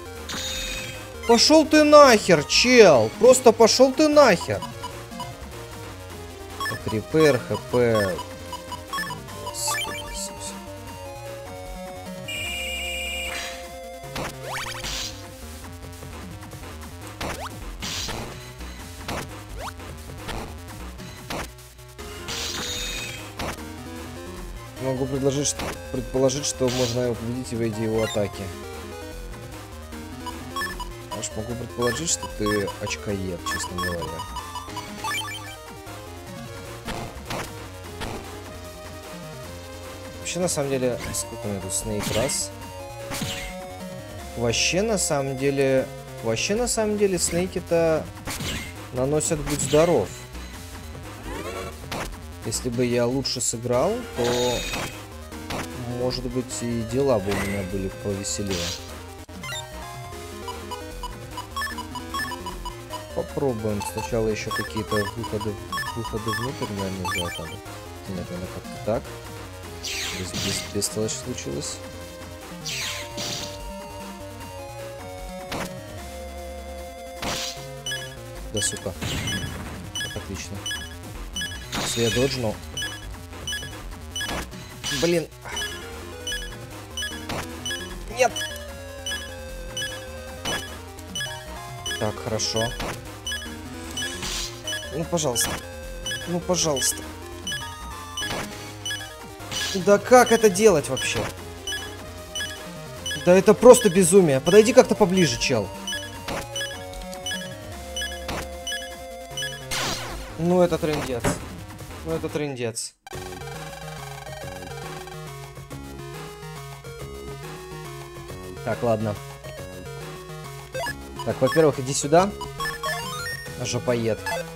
Пошел ты нахер, чел! Просто пошел ты нахер! Так, репейр, хп... Могу предложить, что, предположить, что можно его победить, войди его атаки. Аж могу предположить, что ты очкоед, честно говоря. Вообще, на самом деле, сколько у меня тут снейк раз? Вообще, на самом деле, вообще, на самом деле, снейки-то наносят будь здоров. Если бы я лучше сыграл, то, может быть, и дела бы у меня были повеселее. Попробуем сначала еще какие-то выходы, выходы внутрь, наверное, сделать. Нет, наверное, как-то так. Без, без, бестолочь случилось. Да, сука. Так, отлично. Если я доджну... Блин. Нет. Так, хорошо. Ну, пожалуйста. Ну, пожалуйста. Да как это делать вообще? Да это просто безумие. Подойди как-то поближе, чел. Ну, это трындец. Ну, это трындец. Так, ладно. Так, во-первых, иди сюда. Жопоед.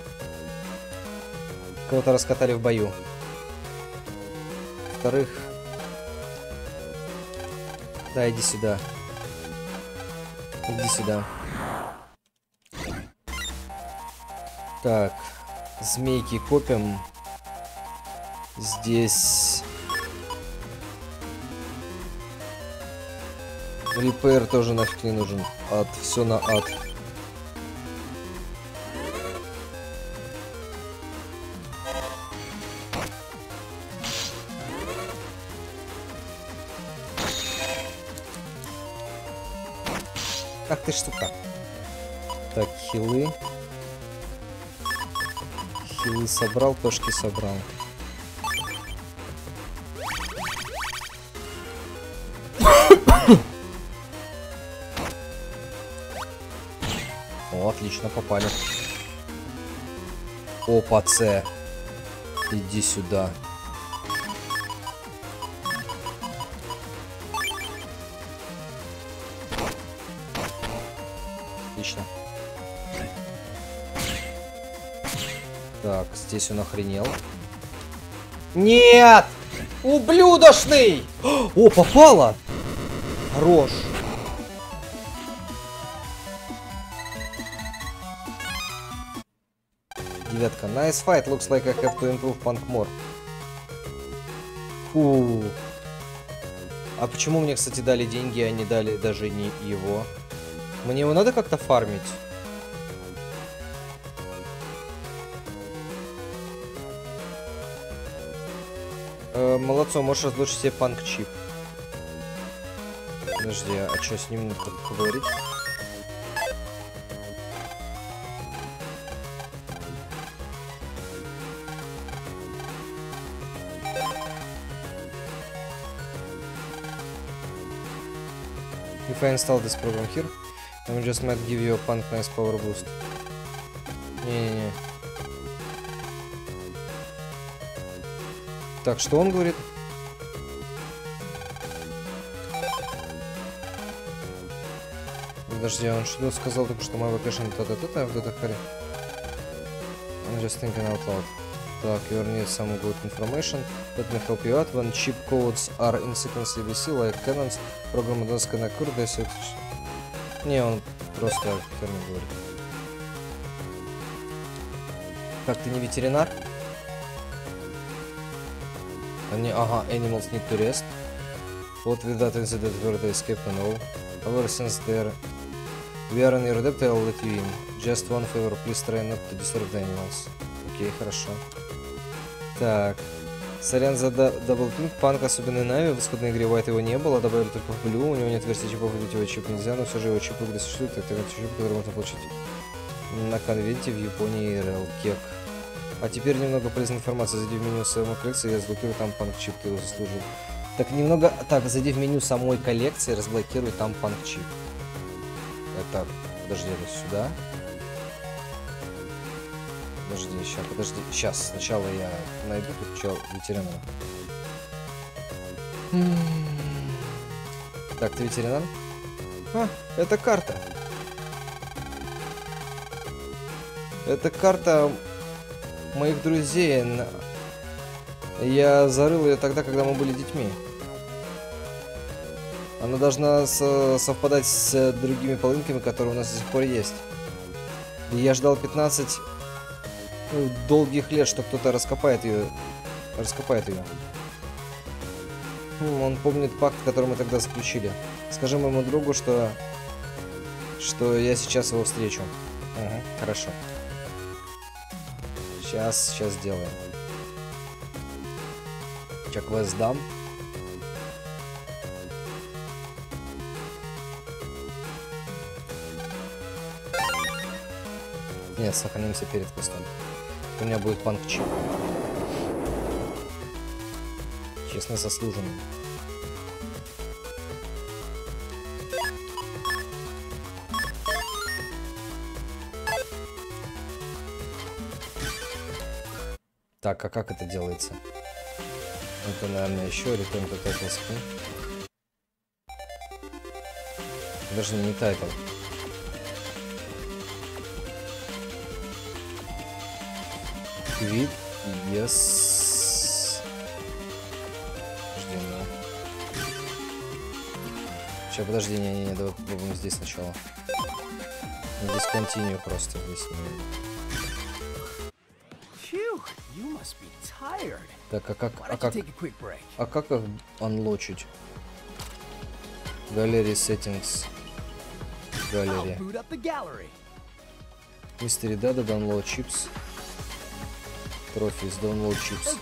Кого-то раскатали в бою. Во-вторых... Да, иди сюда. Иди сюда. Так. Змейки копим. Здесь... Репейр тоже нафиг не нужен. Ад. Все на ад. Ах ты штука. Так, хилы. Хилы собрал, тошки собрал. О, отлично, попали. Опа, С. Иди сюда. Отлично. Так, здесь он охренел. Нет! Ублюдочный! О, попало! Хорош. Девятка. Nice fight. Looks like I have to improve punk more. Фу. А почему мне, кстати, дали деньги, а не дали даже не его? Мне его надо как-то фармить? Э, молодцом, можешь разложить себе панк-чип. Подожди, а что с ним поговорить? If I install this program here, I just might give you a punk nice power boost. Не-не-не. Так, что он говорит? Подожди, он что сказал только что my vacation та-та-та-та в Датахаре? I'm just thinking out loud. Так, you need some good information. Let me help you out. When chip codes are in sequence A B C, like cannons, program does can occur, this... Не, он просто херню говорит. Как, ты не ветеринар? Они, ага, animals need to rest. What with that incident where they escaped and all? However, since they're... We are in your debt, I'll let you in. Just one favor, please try not to disturb the animals. Окей, хорошо. Так. Сорян за даблпинг. Панк, особенный Нави. В исходной игре White его не было. Добавили только в Blue. У него нет версии чипов, выдать его чип нельзя, но все же его чипы где существуют. Так, так, чип, который можно получить на конвенте в Японии эр эл кек. А теперь немного полезной информации. Зайди в меню самой коллекции и разблокируй там панк-чип, ты его заслужил. Так, немного... Так, зайди в меню самой коллекции и разблокируй там панк-чип. Это... Подожди, это сюда. Подожди, сейчас, подожди. Сейчас, сначала я найду тут чел ветеринара. Так, ты ветеринар? А, это карта. Это карта моих друзей. Я зарыл ее тогда, когда мы были детьми. Она должна со совпадать с другими половинками, которые у нас до сих пор есть. И я ждал пятнадцать ну, долгих лет, что кто-то раскопает ее. Раскопает ее. Хм, он помнит пакт, который мы тогда заключили. Скажи моему другу, что... Что я сейчас его встречу. Угу, хорошо. Сейчас, сейчас сделаем. Чек-квест дам. Нет, сохранимся перед квестом. У меня будет панк-чип. Честно, заслуженный. Так, а как это делается? Это, наверное, еще return to title screen. Даже не тайтл. Quit, yes. Подожди, ну. Сейчас, подожди, не-не-не, давай попробуем здесь сначала. Здесь continue просто, здесь не... Так, а как, а как, а как их анлочить? Галерея settings. Галерея. Mystery Data, download chips. Trophies, download chips.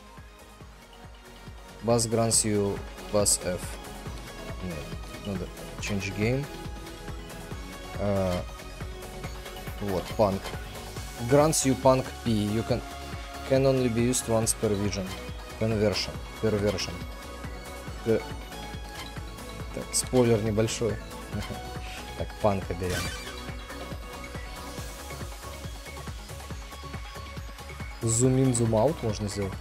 Buzz grants you Buzz F. Нет, надо change game. Uh, вот, punk. Grants you punk P. You can can only be used once per vision. Conversion. Per version. Per... Так, спойлер небольшой. Так, панка берем. Зум-ин, зум-аут можно сделать.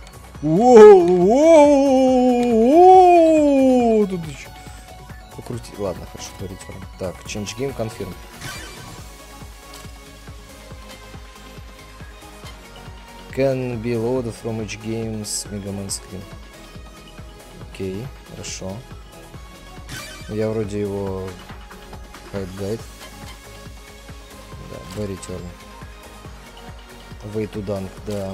Воу-воу-воу! Тут еще покрути. Ладно, хорошо, return. Так, change game, confirm. Can be loaded from each game's Mega Man screen. Окей, хорошо. Я вроде его hide guide. Да, B return. Way to dunk, да.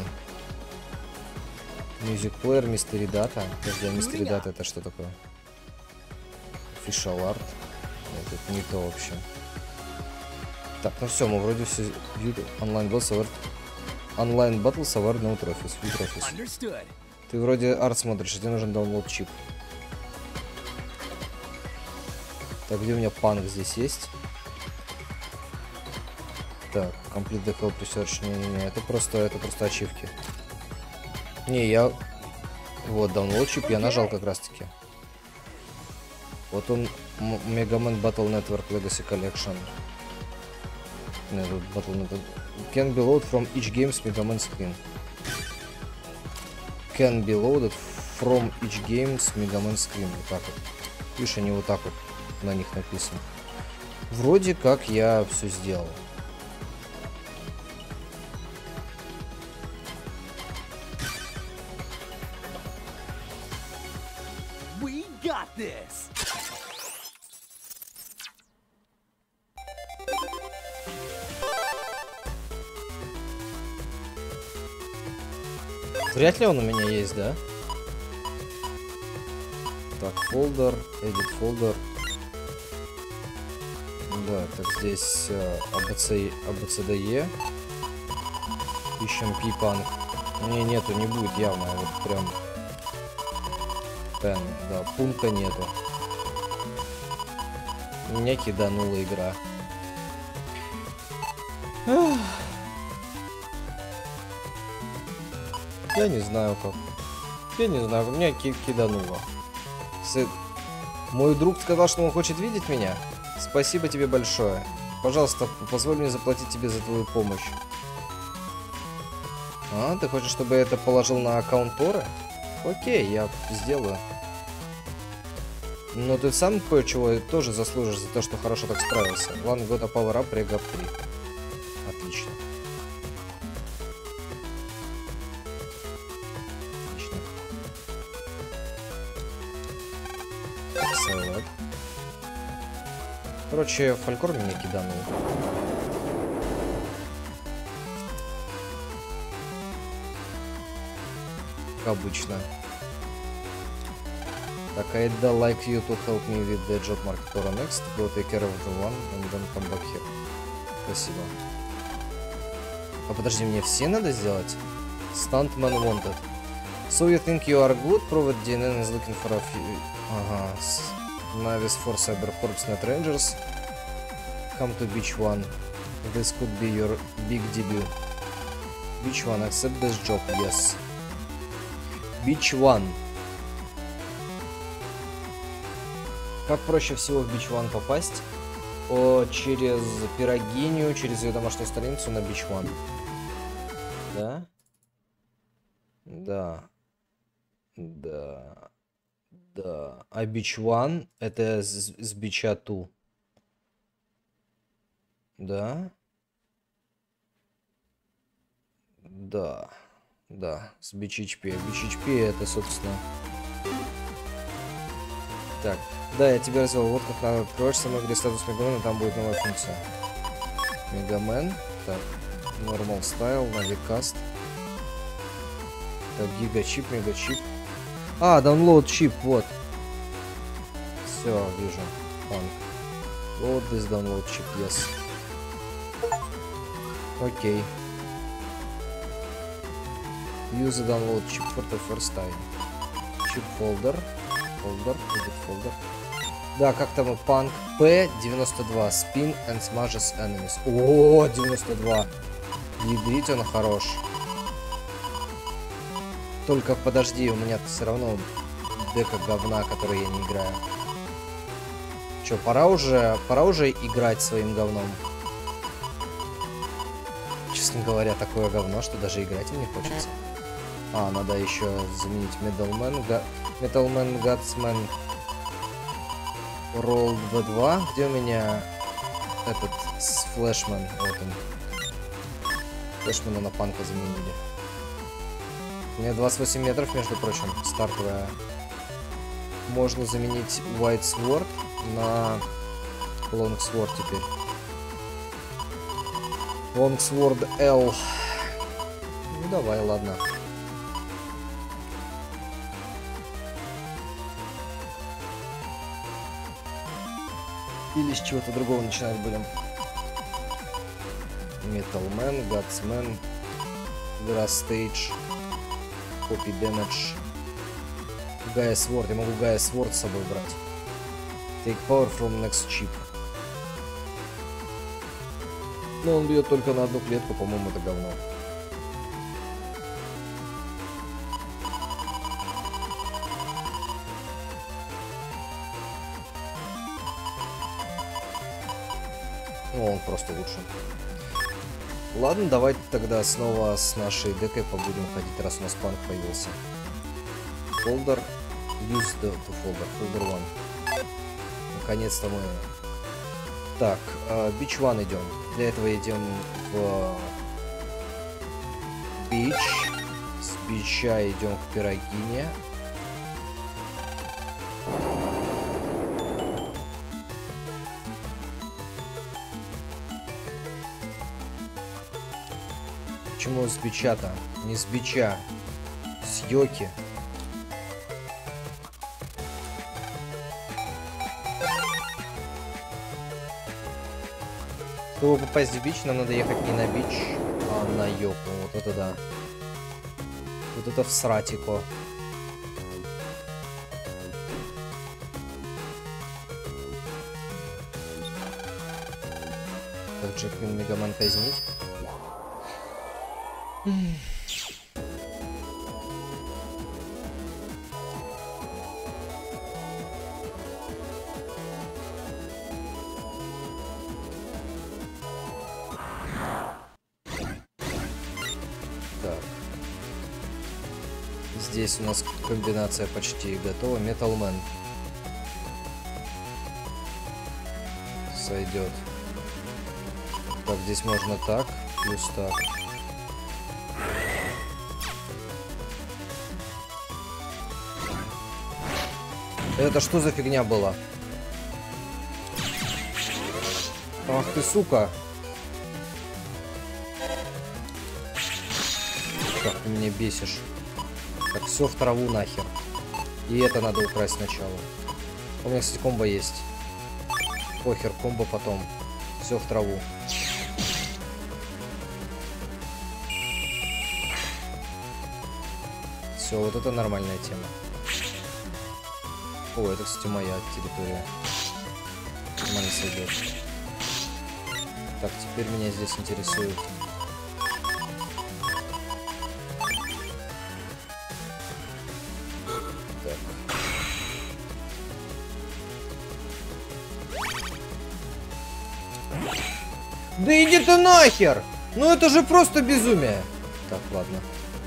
Music player, Mystery Data. Подожди, Mystery Data это что такое? Official art. Нет, это не то вообще. Так, ну все, мы вроде все онлайн battles award. Онлайн battles award no trophies. Few trophies. Ты вроде арт смотришь, тебе нужен download чип. Так, где у меня панк здесь есть? Так, complete the help research. Не-не-не, это просто, это просто ачивки. Не, я... Вот, download чип, я нажал как раз таки. Вот он, Mega Man Battle Network Legacy Collection. Нет, тут Battle Network. Can be loaded from each game's Mega Man screen. Can be loaded from each game's Mega Man screen. Вот так вот. Видишь, они вот так вот на них написано. Вроде как я все сделал. We got this. Вряд ли он у меня есть, да? Так, фолдер, edit фолдер. Да, так здесь э, abcde. Ищем p-punk. Не, нету, не будет явно, вот прям. Пен, да, пункта нету. Меня киданула игра. Ах. Я не знаю как. Я не знаю, меня ки кидануло. С... Мой друг сказал, что он хочет видеть меня. Спасибо тебе большое. Пожалуйста, позволь мне заплатить тебе за твою помощь. А, ты хочешь, чтобы я это положил на аккаунт Торы? Окей, я сделаю. Но ты сам кое-чего тоже заслужишь за то, что хорошо так справился. One got a power up, регап три. Отлично. Отлично. Салат. Короче, фолькор меня киданул. Как обычно. Так, I'd like you to help me with the job market or next. Go take care of the one and then come back here. Спасибо. А подожди, мне все надо сделать? Stuntman wanted. So you think you are good? Prove ди эн эн is looking for a few... Ага. Navis for Cybercorps Net Rangers. Come to Beach One. This could be your big debut. Beach One, accept this job, yes. Beach One. Как проще всего в Beach One попасть? О, через пирогинию, через ее домашнюю страницу на Beach One. Да? Да. Да. Да. А Beach One это с, с бича два. Да? Да. Да. С Beach эйч пи. Beach эйч пи это, собственно... Так. Да, я тебе рассказал, вот как надо откроешь самой игре статус Мегамена, там будет новая функция. Мегамен, так, Normal Style, Navicast. Так, гигачип, мегачип. А, download чип, вот. Все, вижу. Punk. Load this download chip, yes. Окей. Use the download chip for the first time. Chip folder. Folder, edit folder. Да, как там и Punk P девяносто два. Spin and smashes enemies. О, девяносто два. Ядрить он хорош. Только подожди, у меня все равно дека говна, который я не играю. Че, пора уже, пора уже играть своим говном. Честно говоря, такое говно, что даже играть им не хочется. А, надо еще заменить Middleman, Ga Middleman, Gutsman, Roll ви два. Где у меня этот с Flashman? Вот он. Flashmana на панка заменили. У меня двадцать восемь метров, между прочим, стартовая. Можно заменить White Sword на Long Sword теперь. Long Sword L. Ну давай, ладно. Или с чего-то другого начинать будем. Metalman, Gutsman, Grass Stage, Copy Damage, Gaia Sword. Я могу Gaia Sword с собой брать. Take Power from Next Chip. Но он бьет только на одну клетку, по-моему, это говно. Ну, он просто лучше. Ладно, давайте тогда снова с нашей декой побудем ходить, раз у нас панк появился. Folder. Use the folder. Folder one. Наконец-то мы... Так, uh, Beach One идем. Для этого идем в Beach. С бича идем к пирогине. Почему с бича-то? Не с бича. Йоки. Чтобы попасть в бич, нам надо ехать не на бич, а на Йоку. Вот это да. Вот это всратико. Как же Мегаман казнить? Здесь у нас комбинация почти готова. Металмен. Сойдет. Так, здесь можно так, плюс так. Это что за фигня была? Ах ты, сука. Как ты меня бесишь. Так, все в траву нахер. И это надо украсть сначала. У меня, кстати, комбо есть. Похер, комбо потом. Все в траву. Все, вот это нормальная тема. О, это, кстати, моя территория. Нормально сойдет. Так, теперь меня здесь интересует. Да иди ты нахер! Ну это же просто безумие! Так, ладно.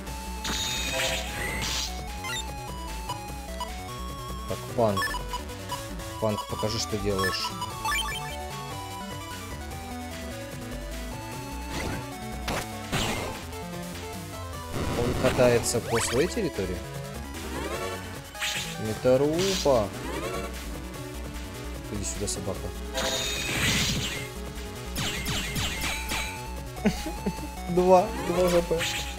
Так, Панк. Панк, покажи, что делаешь. Он катается по своей территории? Метарупа. Иди сюда, собака. Два, два хп.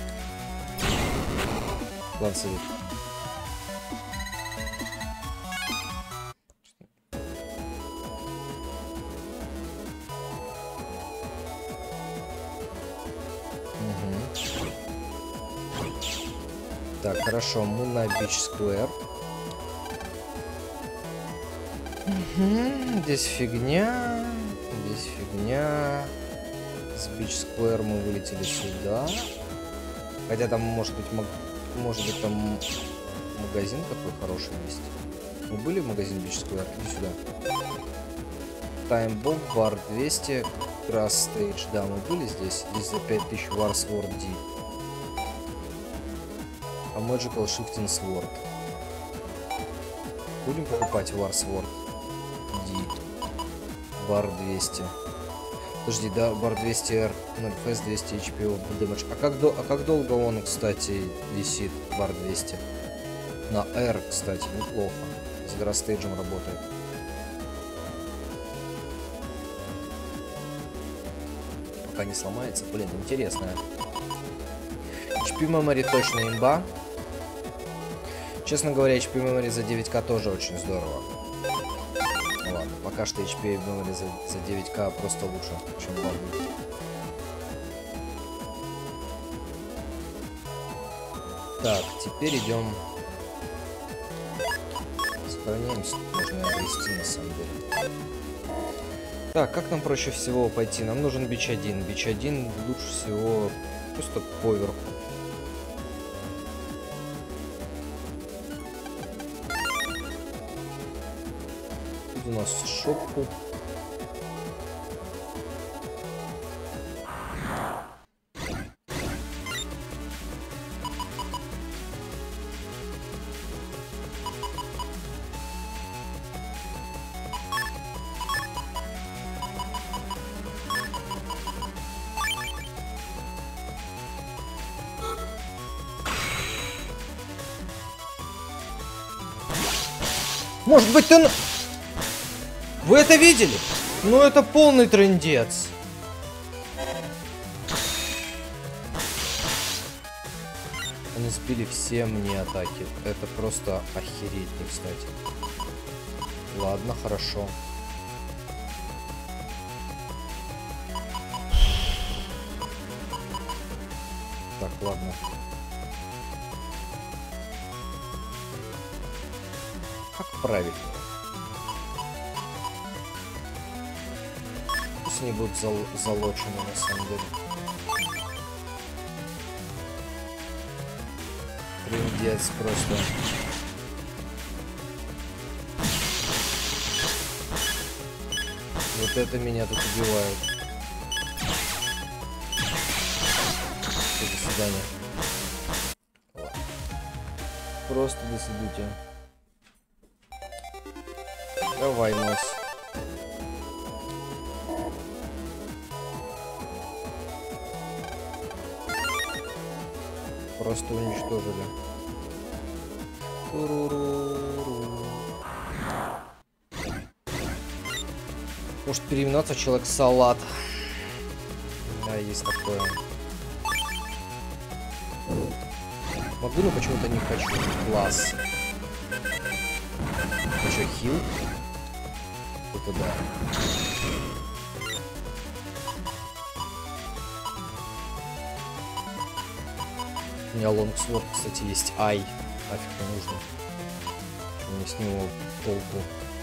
Ладно, садись. Угу. Так, хорошо, мы на Бич Сквер. Угу. Здесь фигня. Здесь фигня. С Бич Сквер мы вылетели сюда. Хотя там может быть маг... может быть там магазин такой хороший есть. Мы были в магазине Бич Сквер? Иди сюда. Таймбомб, Вар двести, Grass Stage. Да, мы были здесь. Здесь за пять тысяч War Sword D. А Magical Shifting Sword. Будем покупать War Sword D. Бар двести. Подожди, да, бар двести эр, ноль эф эс, двести эйч пи, damage. А как, до, а как долго он, кстати, висит, бар двести? На R, кстати, неплохо. С грастейджем работает. Пока не сломается. Блин, интересная. эйч пи memory точно имба. Честно говоря, эйч пи memory за девять ка тоже очень здорово. Ладно, пока что эйч пи memory за, за девять ка просто лучше, чем бомбы. Так, теперь идем. Сохраняемся, можно обрести на самом деле. Так, как нам проще всего пойти? Нам нужен бич один. Бич один лучше всего просто поверху. Тут у нас шопку. Может быть, ты... Вы это видели? Ну, это полный трындец. Они сбили все мне атаки. Это просто охереть, не кстати. Ладно, хорошо. Так, ладно. Как правильно? Пусть они будут зал залочены на самом деле. Трындец просто. Вот это меня тут убивает. Все, до свидания. Ладно. Просто до свидания. Давай, Мось. Просто уничтожили. Туруруру. Может переименоваться в Человек-салат. Да, есть такое. Могу, но почему-то не хочу. Класс. Ну что, хил? Это да. У меня лонгсворд, кстати, есть. Ай. Нафиг не нужно. Мне с него толку.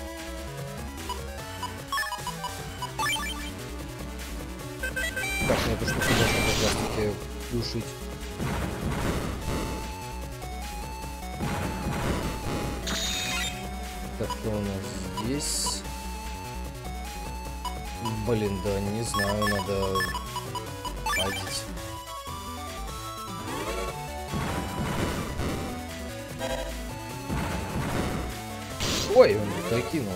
Так, мне эту штуку можно как раз таки душить. Так, что у нас здесь? Блин, да не знаю, надо падить. Ой, он докинул.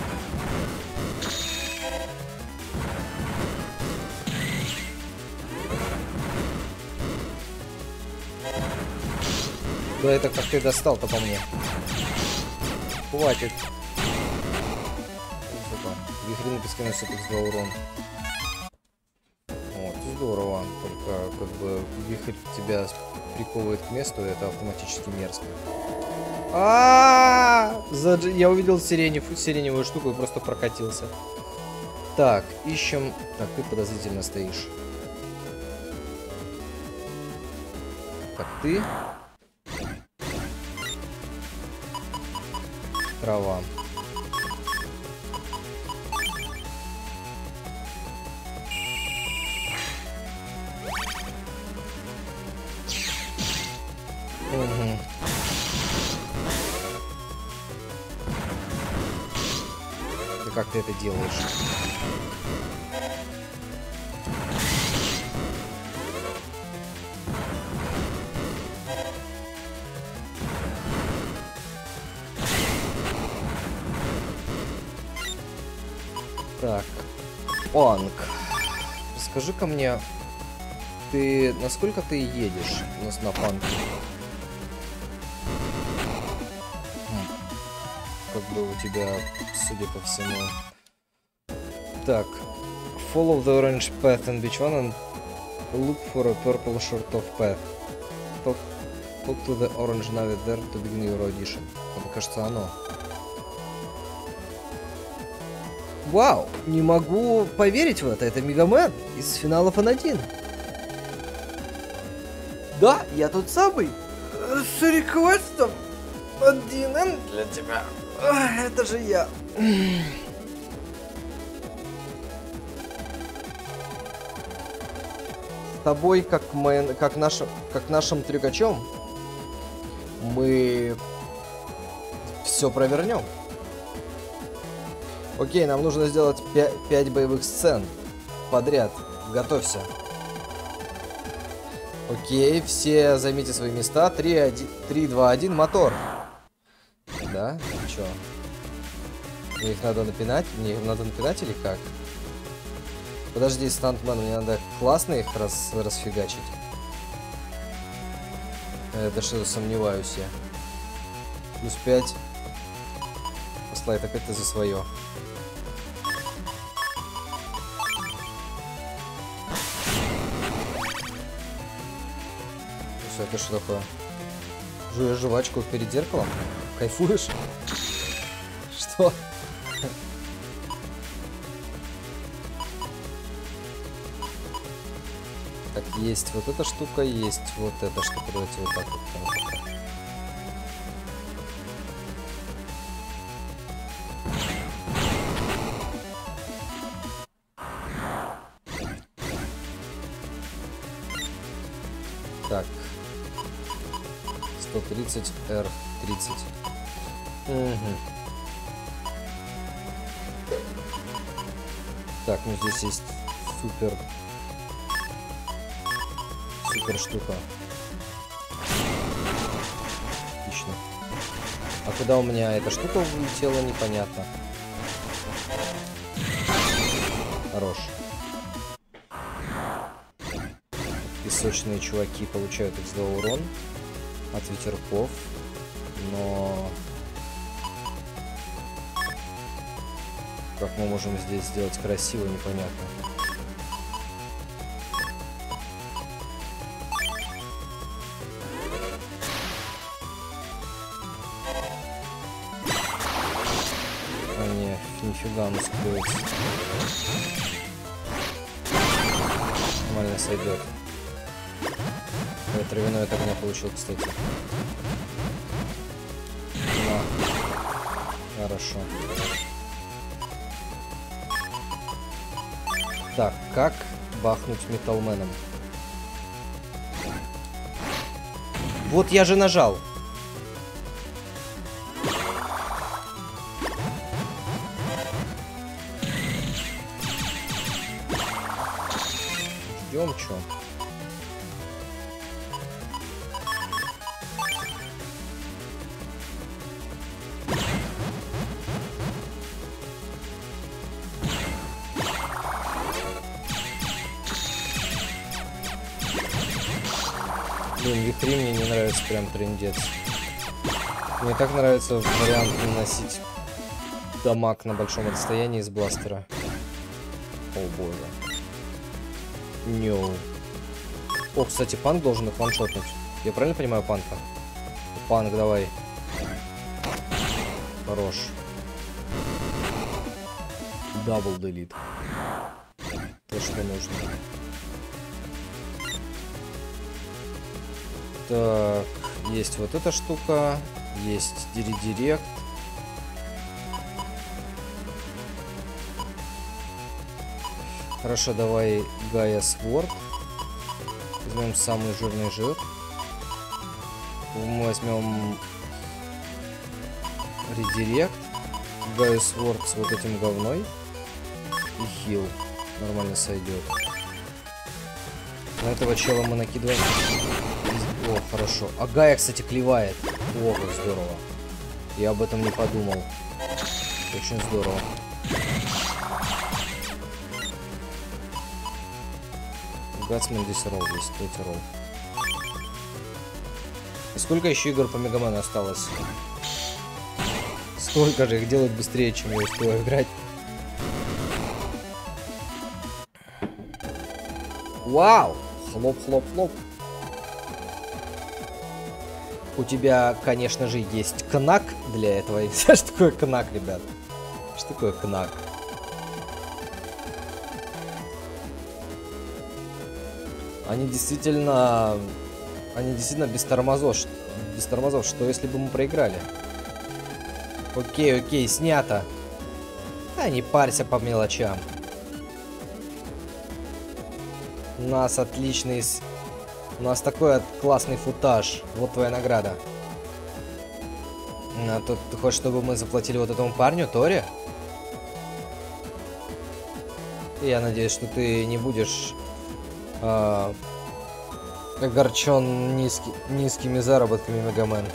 Да это как ты достал-то по мне. Хватит. Вихрь на песке наносит икс два урон. Вот, здорово. Только как бы вихрь тебя приковывает к месту, и это автоматически мерзко. А, я увидел сиреневую штуку и просто прокатился. Так, ищем. Так, ты подозрительно стоишь. Так, ты. Трава. Угу. Да как ты это делаешь? Так, Онг, расскажи-ка мне, ты насколько ты едешь у нас на панке? Хм. Как бы у тебя, судя по всему. Так, follow the orange path in beach one and look for a purple short of path. Talk, talk to the orange navy there to begin your audition. Мне кажется, оно. Вау, не могу поверить в это. Это Мегамен из финала эф один. Да, я тот самый. С реквестом один эм для тебя. Это же я. С тобой, как, мы, как, нашим, как нашим трюкачом, мы все провернем. Окей, нам нужно сделать пять боевых сцен подряд. Готовься. Окей, все займите свои места. три, два, один, мотор. Да? Чё? Мне их надо напинать? Мне их надо напинать или как? Подожди, стантмен, мне надо классно их рас расфигачить. Это что-то сомневаюсь я. Плюс пять. Слайд, опять ты за свое. Все, это что такое? Жуешь жвачку перед зеркалом? Кайфуешь? Что? Так, есть вот эта штука, есть вот эта штука. Давайте вот так вот. Так. сто тридцать эр тридцать. Угу. Так, ну здесь есть супер... Супер штука. Отлично. А куда у меня эта штука улетела, непонятно. Хорош. Песочные чуваки получают икс два урон от ветерков, но как мы можем здесь сделать красиво, непонятно. А не, нифига, он скроется. Нормально сойдет. Я травяной от огня получил, кстати. На. Хорошо. Так, как бахнуть металлменом? Вот я же нажал. Ждем, чё? Блин, вихри мне не нравится, прям трындец. Мне так нравится вариант наносить дамаг на большом расстоянии из бластера. О боже. Нё. О, кстати, панк должен их ваншотнуть. Я правильно понимаю панка? Панк, давай. Хорош. Дабл делит. То, что нужно. Так, есть вот эта штука, есть редирект. Хорошо, давай Гая Сворд. Возьмем самый жирный жир. Мы возьмем редирект. Гая Сворд с вот этим говной. И хил. Нормально сойдет. На этого чела мы накидываем. О, хорошо. А Гая, кстати, клевает. О, как здорово. Я об этом не подумал. Очень здорово. Гатсман здесь ролл, здесь третий ролл. И сколько еще игр по Мегамену осталось? Столько же, их делают быстрее, чем я успеваю играть. Вау! Хлоп-хлоп-хлоп. У тебя, конечно же, есть кнак для этого. Что такое кнак, ребят? Что такое кнак? Они действительно... Они действительно без тормозов. Без тормозов. Что если бы мы проиграли? Окей, окей, снято. Да не парься по мелочам. У нас отличный... У нас такой классный футаж. Вот твоя награда. А тут ты хочешь, чтобы мы заплатили вот этому парню, Тори? Я надеюсь, что ты не будешь э, огорчен низки, низкими заработками, Мегамен.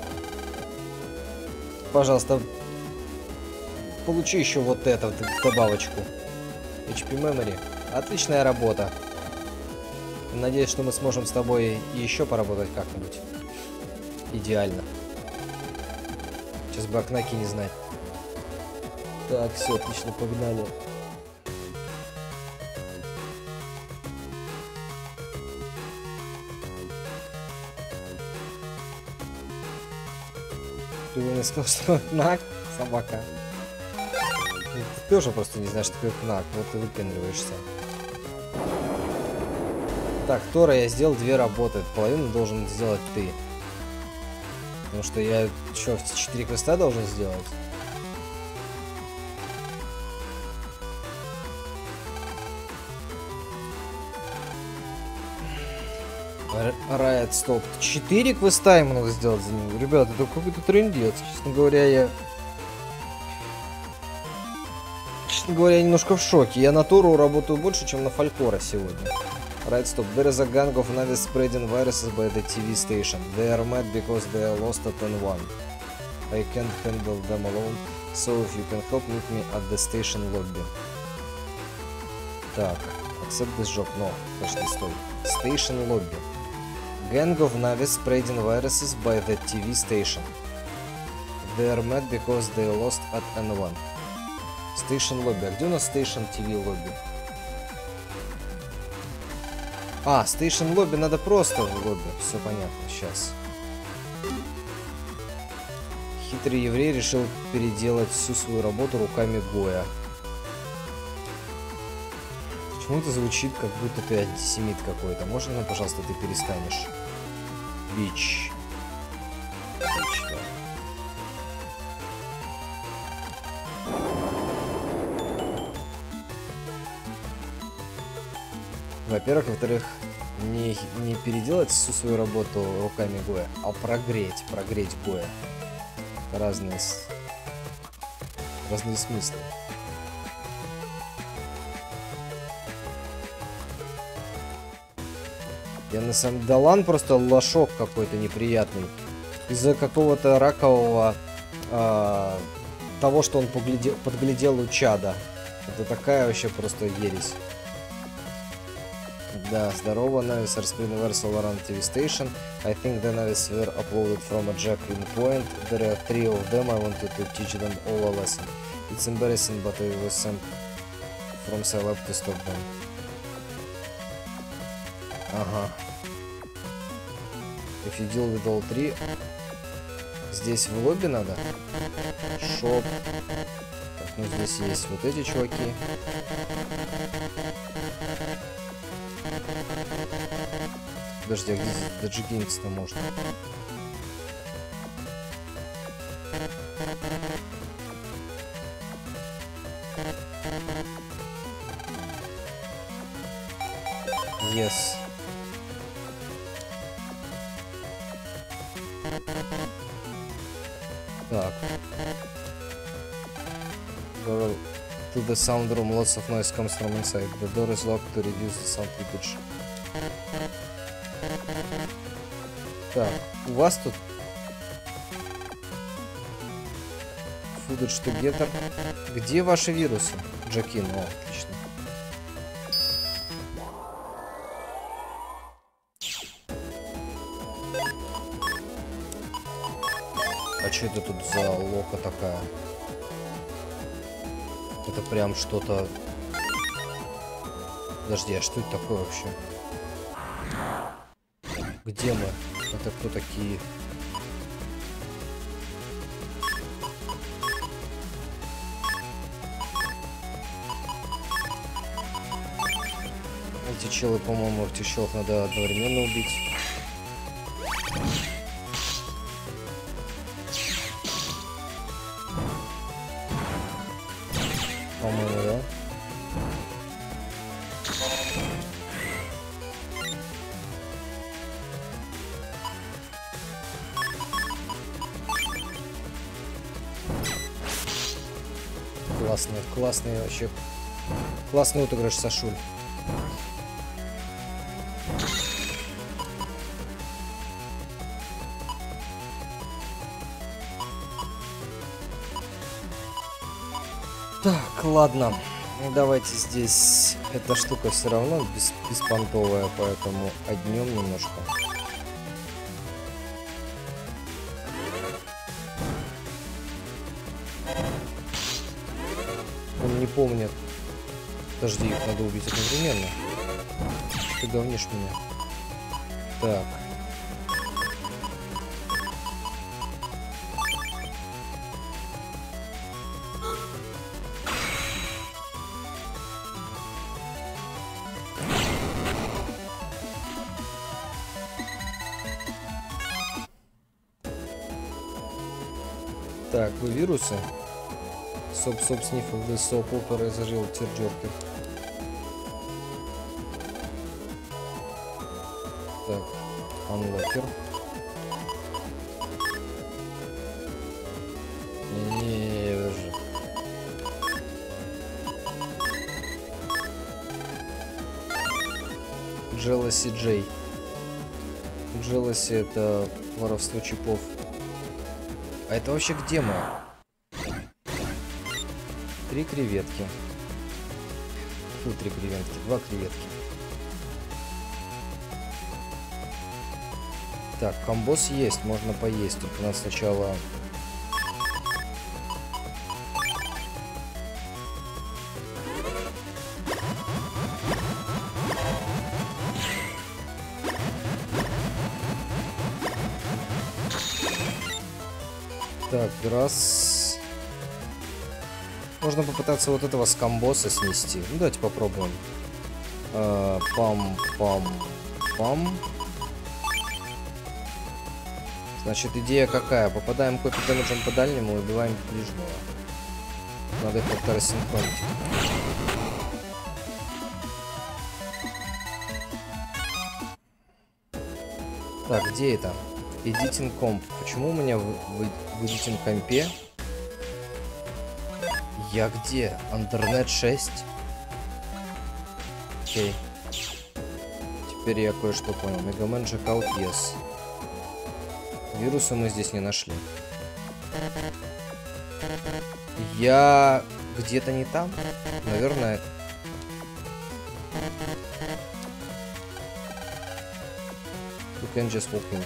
Пожалуйста, получи еще вот это, в добавочку. эйч пи Memory. Отличная работа. Надеюсь, что мы сможем с тобой еще поработать как-нибудь. Идеально. Сейчас бы окнаки не знать. Так, все, отлично, погнали. Ты не сказал, что Кнак собака. Ты тоже просто не знаешь, что такое Кнак. Вот ты выпендриваешься. Так, Тора, я сделал две работы. Половину должен сделать ты. Потому что я что, четыре квеста должен сделать? Riot стоп. четыре квеста ему надо сделать за него. Ребята, это какой-то трындец. Честно говоря, я... Честно говоря, я немножко в шоке. Я на Тору работаю больше, чем на Фалькора сегодня. Right, stop. There is a gang of Navi spreading viruses by the ти ви station. They are mad because they are lost at N one. I can't handle them alone, so if you can help, meet me at the station lobby. Так, accept this job. No, подожди, стой. Station lobby. Gang of Navi spreading viruses by the ти ви station. They are mad because they are lost at N one. Station lobby. А где у нас Station ти ви lobby? А, Station Lobby надо просто в лобби. Все понятно, сейчас. Хитрый еврей решил переделать всю свою работу руками Гоя. Почему это звучит, как будто ты антисемит какой-то? Можно нам, пожалуйста, ты перестанешь? Бич. Бич, да. Во-первых, во-вторых, не, не переделать всю свою работу руками Гоя, а прогреть, прогреть Гоя. Это разные, разные смыслы. Я на самом деле... Далан просто лошок какой-то неприятный. Из-за какого-то ракового... Э, того, что он поглядел, подглядел у Чада. Это такая вообще просто ересь. Да, здорово, Navis are spreading virus all around ти ви station. I think the Navis were uploaded from a Jacqueline point. There are three of them. I wanted to teach them all a lesson. It's embarrassing, but I was sent from Celeb to stop them. Ага. If you deal with all three... Здесь в лобби надо? Шоп. Так, ну здесь есть вот эти чуваки. Подожди, а где здесь Джигеймс-то можно? Yes. Так. Go to the sound room. Lots of noise comes from inside. The door is locked to reduce the sound leakage. Так, у вас тут footage together. Где ваши вирусы? Джакин, о, отлично. А что это тут за лока такая? Это прям что-то... Подожди, а что это такое вообще? Где мы? Это кто такие? Эти челы, по-моему, этих челов надо одновременно убить. По-моему, да? Классный, классный вообще. Классный отыгрыш, Сашуль. Так, ладно. Давайте здесь. Эта штука все равно без, беспонтовая, поэтому однем немножко. Он не помнит. Подожди, их надо убить одновременно. Ты говнишь меня. Так. Так, вы вирусы? Соп-соп снифл, вы соп, который зажил тирджерки. Так, анлокер. Не-не-не, уже. Джелоси Джей. Джелоси это воровство чипов. А это вообще где мы? Три креветки. Фу, три креветки. Два креветки. Так, комбос есть, можно поесть. Только надо сначала... Так, раз. Можно попытаться вот этого с комбоса снести. Ну, давайте попробуем. А, пам, пам, пам. Значит, идея какая? Попадаем копи дэмэджем по дальнему и убиваем ближнего. Надо их как-то рассинхронить. Так, где это? Editing комп. Почему у меня в, в, в Editing компе? Я где? Андернет шесть? Окей. Теперь я кое-что понял. Мегамен Джекаут, yes. Вирусы мы здесь не нашли. Я где-то не там? Наверное... You can just walk in.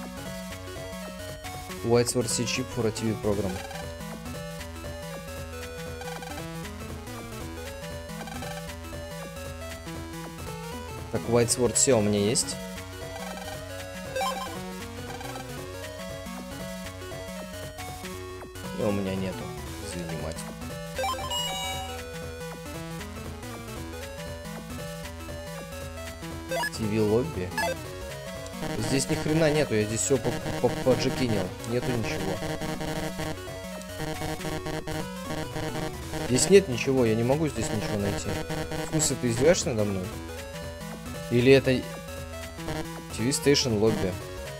White Sword C chip for a ти ви program. Так, White Sword C у меня есть. И у меня нету. Извини, мать. ти ви лобби. Здесь ни хрена нету, я здесь все поджекинил. Нету ничего. Здесь нет ничего, я не могу здесь ничего найти. В смысле, ты издеваешься надо мной? Или это ти ви Station лобби?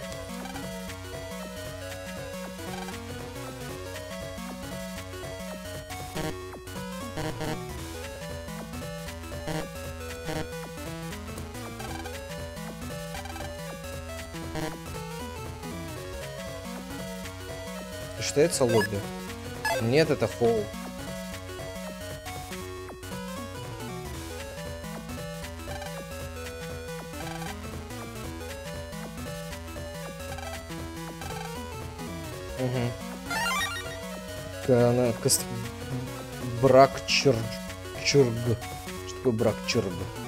Считается лобби? Нет, это холл. Угу. Она каст... Брак чург. Чург. Что такое брак чург?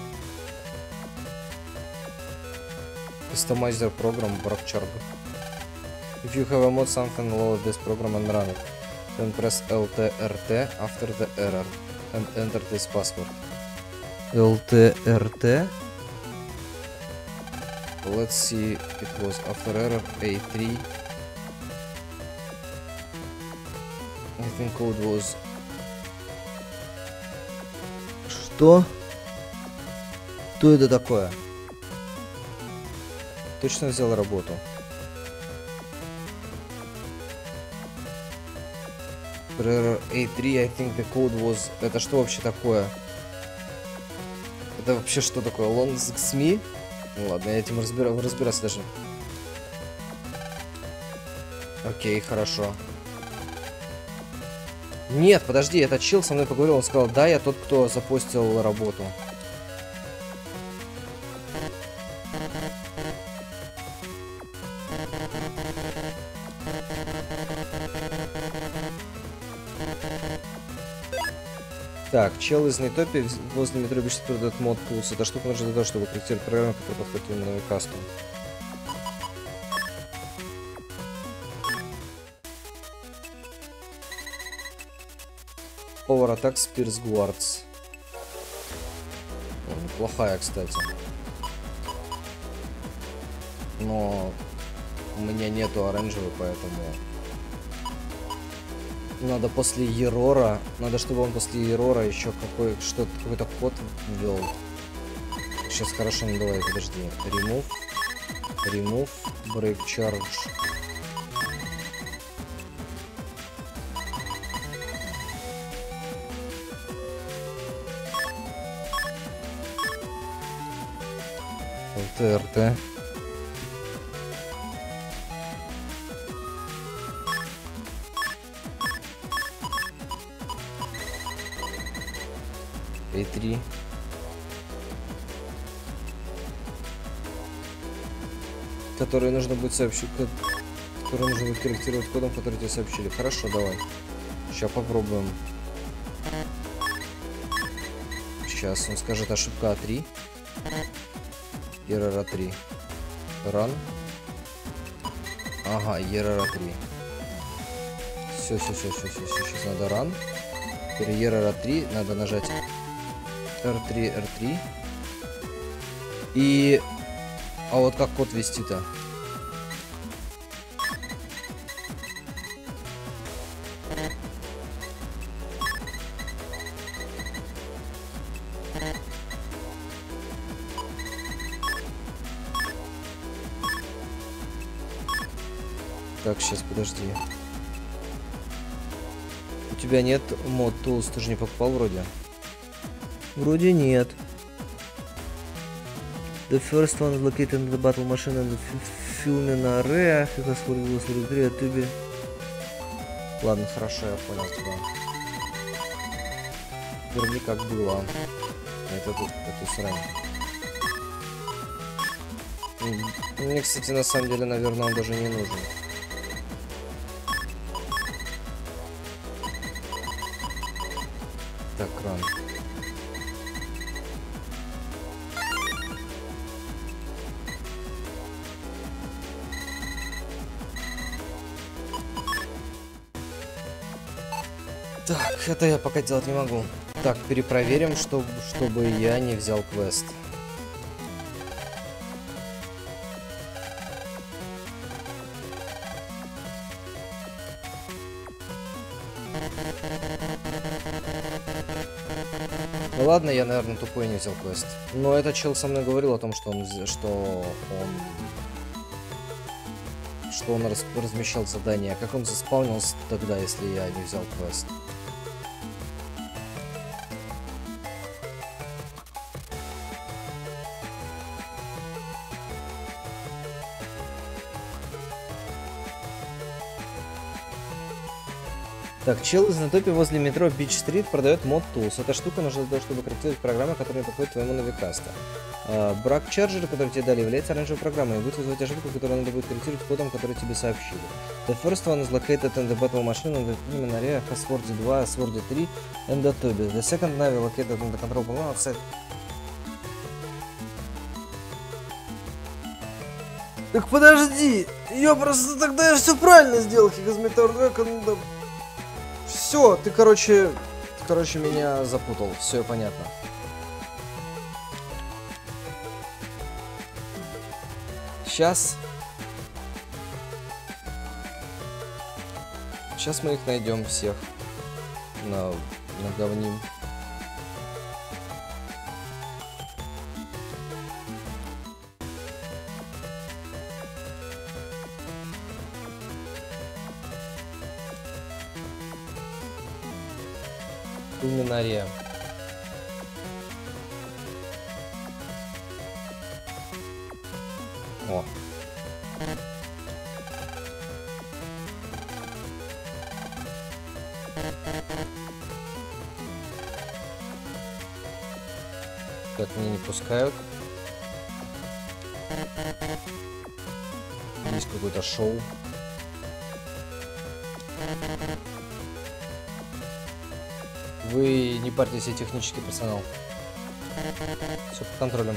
Кастомайзер программ брак чург. If you have a mod something load this program and run it, then press L T R T after the error and enter this password. L T R T. Let's see, it was after error A three. I think code was... Что? Что это такое? Точно взял работу. A three, I think the code was... Это что вообще такое? Это вообще что такое? Longxme? Ну ладно, я этим разбира... разбираться даже. Окей, хорошо. Нет, подожди, этот чел со мной поговорил, он сказал, да, я тот, кто запостил работу. Так, чел из Нейтопи возле метро пишет продает мод Pulse. Эта штука нужна для того, чтобы корректировать программу, которая подходит именно на касту. Power Attack Spears Guards. Ну, неплохая, кстати. Но у меня нету оранжевой, поэтому... Надо после Ерора, надо, чтобы он после Ерора еще какой, что-то, какой-то код ввел. Сейчас хорошо, ну давай, подожди. Remove, remove, break charge. ЛТРТ. и три. Которые нужно будет сообщить, которые нужно будет корректировать кодом, который тебе сообщили. Хорошо, давай. Сейчас попробуем. Сейчас он скажет ошибка а три. Error а три. Run. Ага, Error а три. Все, все, все, все, все, все. Сейчас надо Run. Теперь Error а три. Надо нажать эр три, эр три. И... А вот как код ввести-то? Так, сейчас, подожди. У тебя нет мод tools, ты же не покупал вроде? Вроде нет. The first one is located in the battle machine and the filming area. Because for the three Ладно, хорошо, я понял тебя. Верни как было. Это тут, эту срань. Мне, кстати, на самом деле, наверное, он даже не нужен. Так, ран. Так, это я пока делать не могу. Так, перепроверим, чтобы, чтобы я не взял квест. Ну ладно, я, наверное, тупой не взял квест. Но этот чел со мной говорил о том, что он, что он, что он раз, размещал задание. Как он заспаунился тогда, если я не взял квест? Так, чел из Натопи возле метро Бич-стрит продает мод Tools. Эта штука нужна для того, чтобы корректировать программы, которые подходят твоему навикасту. Брак Чарджер, который тебе дали, является оранжевой программой и будет вызывать ошибку, которую надо будет корректировать кодом, который тебе сообщили. The first one is located in the battle machine and the human area has Sword два, Sword три and the Toby. The second Navi located in the control panel outside. Так подожди, я просто тогда я все правильно сделал, Хигазметар два. Все, ты, короче, ты, короче, меня запутал. Все понятно. Сейчас. Сейчас мы их найдем всех. На, на говним. Луминария. О. Так, меня не пускают. Есть какое-то шоу. Вы не парьтесь, я технический персонал. Все под контролем.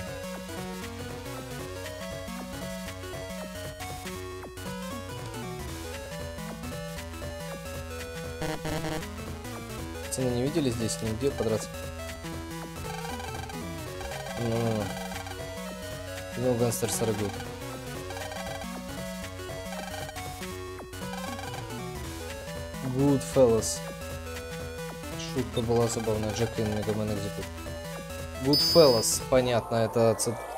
Пацаны не видели здесь нигде подраться? Ну, ну, гангстер сорогут. Goodfellas. Шутка была забавная. Джеклин, Мегамен Экзекут. Goodfellas, понятно, это...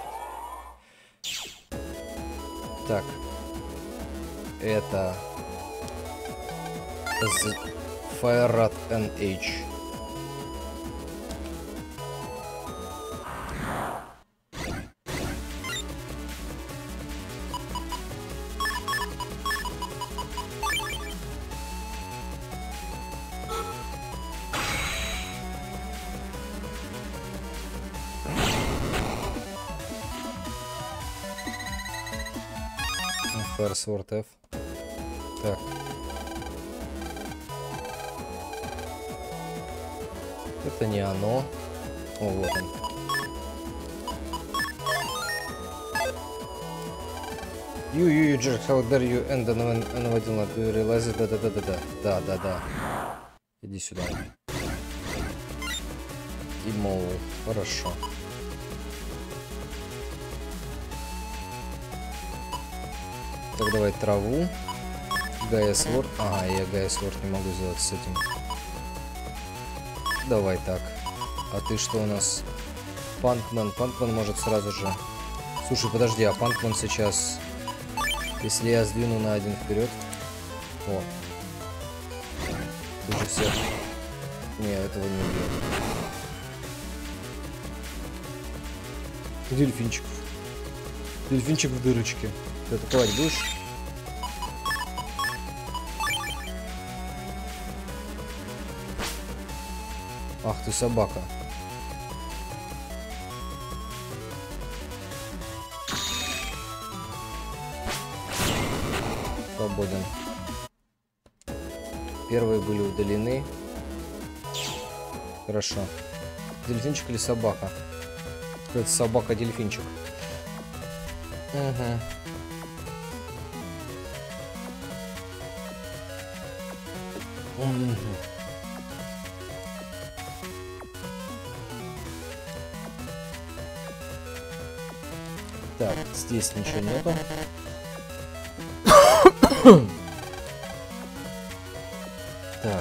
Так. Это... Fire Rat эн эйч. Fire Sword F. Так. Это не оно. О, вот он. You, you, you jerk, how dare you end and наводил на do you realize it? Да-да-да-да-да. Да-да-да. Иди сюда. И мол, хорошо. Так, давай траву. Гайас Лорд. Ага, я Гайас Лорд не могу сделать с этим. Давай так. А ты что у нас? Панкман. Панкман может сразу же... Слушай, подожди, а Панкман сейчас... Если я сдвину на один вперед... О. Ты же всех... Не, этого не убьет. Дельфинчик. Дельфинчик в дырочке. Ты атаковать будешь? Ах ты собака. Свободен. Первые были удалены. Хорошо. Дельфинчик или собака? Это собака-дельфинчик. Угу. Угу. Так, здесь ничего нету. Так.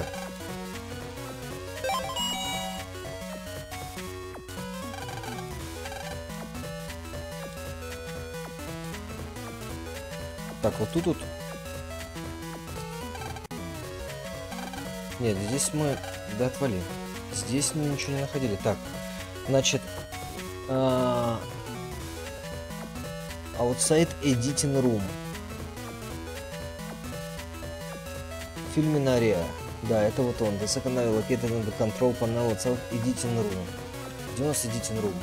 Так, вот тут вот. Нет, здесь мы... Да отвали. Здесь мы ничего не находили. Так, значит... А... Outside Editing Room. Фильминария. Да, это вот он. The second level located in the control panel outside Editing Room. Где у нас Editing Room?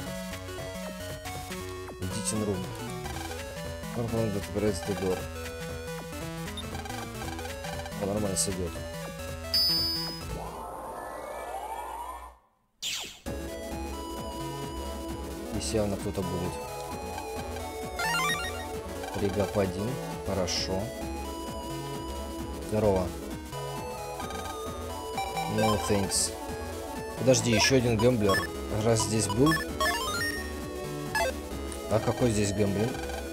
Editing Room. Component that operates the door. О, нормально сойдет. Здесь явно кто-то будет. Ригап один. Хорошо. Здорово. No thanks. Подожди, еще один гэмблер. Раз здесь был. А какой здесь гэмблинг?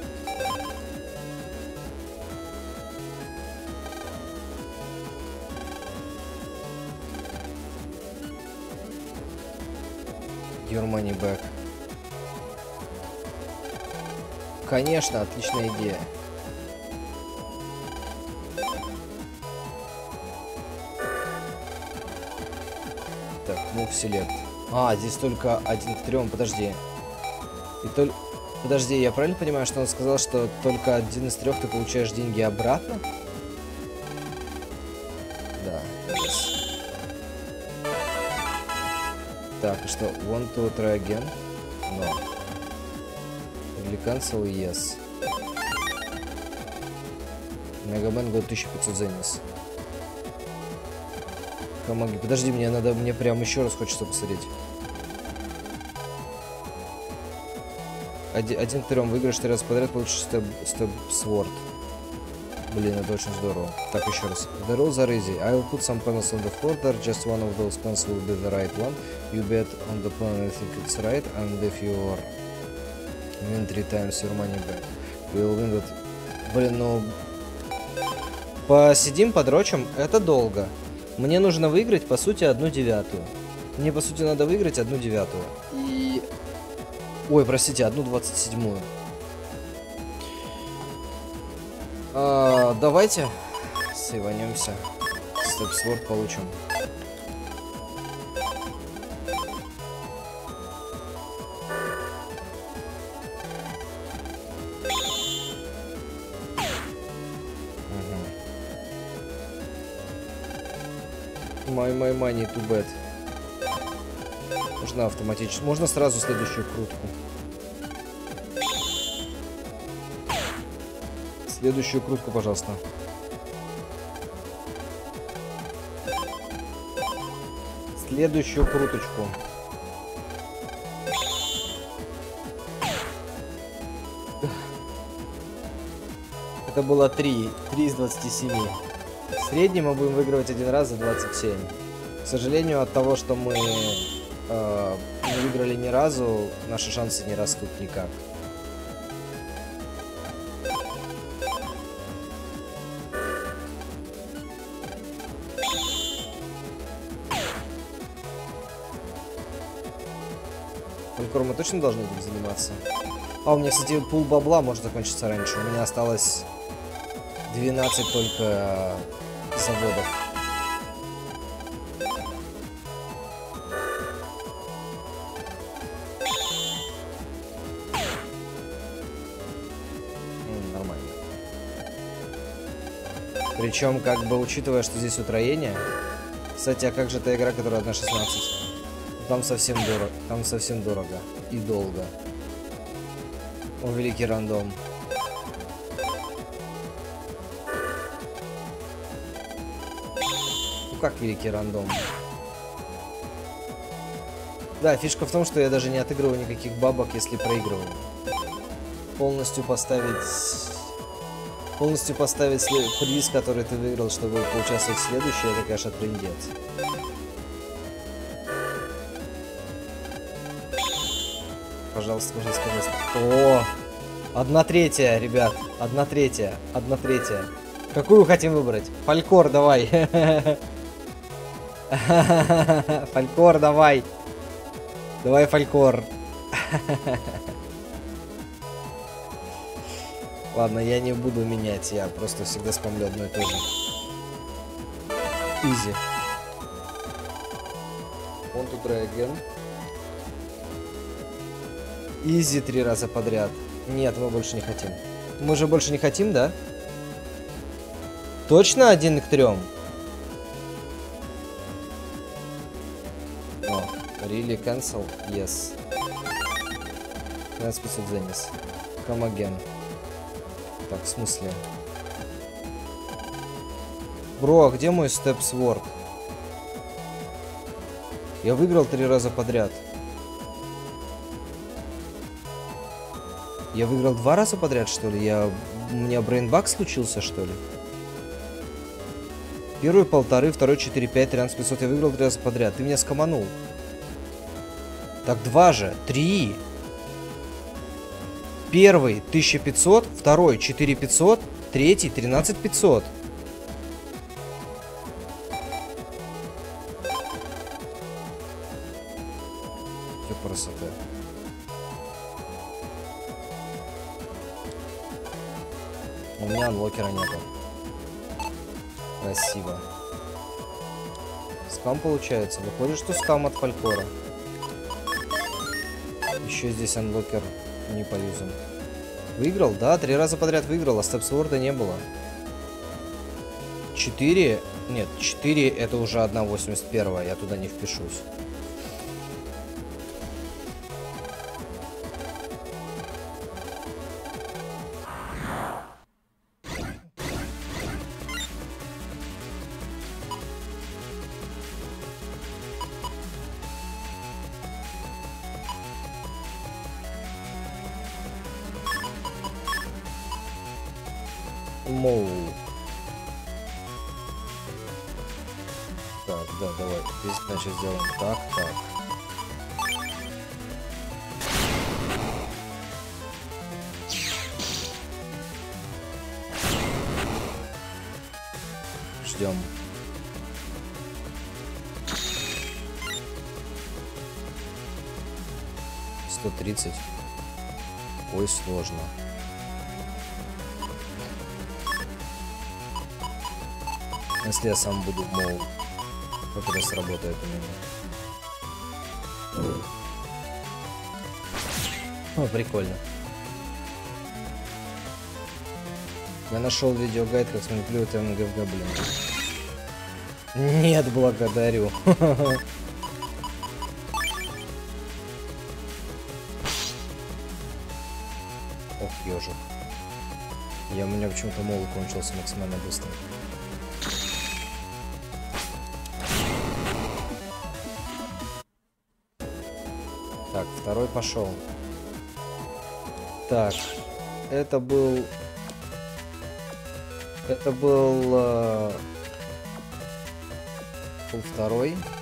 Your money back. Конечно, отличная идея. Так, move select. А, здесь только один к трем, подожди. И только... Подожди, я правильно понимаю, что он сказал, что только один из трех ты получаешь деньги обратно? Да. Yes. Так, и что? Want to try again? No. Или cancel? Yes. Мегамен год тысяча пятьсот зенис. Помоги. Подожди, мне надо, мне прям еще раз хочется посмотреть. Один, один к трем выиграешь три раза подряд, получишь степ, степ сворд. Блин, это очень здорово. Так, еще раз. The rules are easy. I will put some panels on the floor there. Just one of those panels will be the right one. You bet on the plan I think it's right. And if you are win three times your money back, we'll win that. Блин, ну... Посидим, подрочим. Это долго. Мне нужно выиграть, по сути, одну девятую. Мне, по сути, надо выиграть одну девятую. И... Ой, простите, одну двадцать седьмую. А, давайте сейванемся. Степсворд получим. My, my money too bad. Можно автоматически. Можно сразу следующую крутку. Следующую крутку, пожалуйста. Следующую круточку. Это было три. три из двадцати семи. В среднем мы будем выигрывать один раз за двадцать семь. К сожалению, от того, что мы э, не выиграли ни разу, наши шансы не растут никак. Фолькор мы точно должны этим заниматься? А, у меня, кстати, пул бабла может закончиться раньше. У меня осталось двенадцать только заводов. М, нормально. Причем, как бы, учитывая, что здесь утроение. Кстати, а как же та игра, которая одна шестнадцать? Там совсем дорого. Там совсем дорого. И долго. О, великий рандом. Как великий рандом. Да, фишка в том, что я даже не отыгрываю никаких бабок, если проигрываю. Полностью поставить... Полностью поставить след... приз, который ты выиграл, чтобы поучаствовать в следующей, это, конечно, трындец. Пожалуйста, пожалуйста, пожалуйста. О! Одна третья, ребят. Одна третья. Одна третья. Какую хотим выбрать? Фолькор, давай. Фолькор, давай. Давай, Фолькор. Ладно, я не буду менять. Я просто всегда спамлю одно и то же. Изи. Want to try again? Изи три раза подряд. Нет, мы больше не хотим. Мы же больше не хотим, да? Точно один к трем? О, really cancel? Yes. пятнадцать пятьсот Зенис. Come again. Так, в смысле? Бро, а где мой степсворд? Я выиграл три раза подряд. Я выиграл два раза подряд, что ли? Я... У меня брейнбаг случился, что ли? Первый полторы, второй четыре, пять, тринадцать пятьсот. Я выиграл три раза подряд. Ты меня скоманул. Так, два же. Три. Первый тысяча пятьсот, второй четыре пятьсот, третий тринадцать пятьсот. Что красота. У меня анлокера нету. Спасибо. Скам получается. Выходит, что скам от Фолькора. Еще здесь анлокер не поюзан. Выиграл? Да, три раза подряд выиграл, а степсворда не было. Четыре... Нет, четыре это уже одна восемьдесят первая. Я туда не впишусь. Моу. Так, да, давай. Здесь, значит, сделаем так, так. Ждем. сто тридцать. Ой, сложно. Если я сам буду, мол, как это сработает у меня. О, прикольно. Я нашел видеогайд, как сманипулировать эм гэ эф гоблин. Нет, благодарю. Ох, ежик. Я, у меня почему-то молот кончился максимально быстро. Так, второй пошел. Так, это был... Это был... Э... Был второй.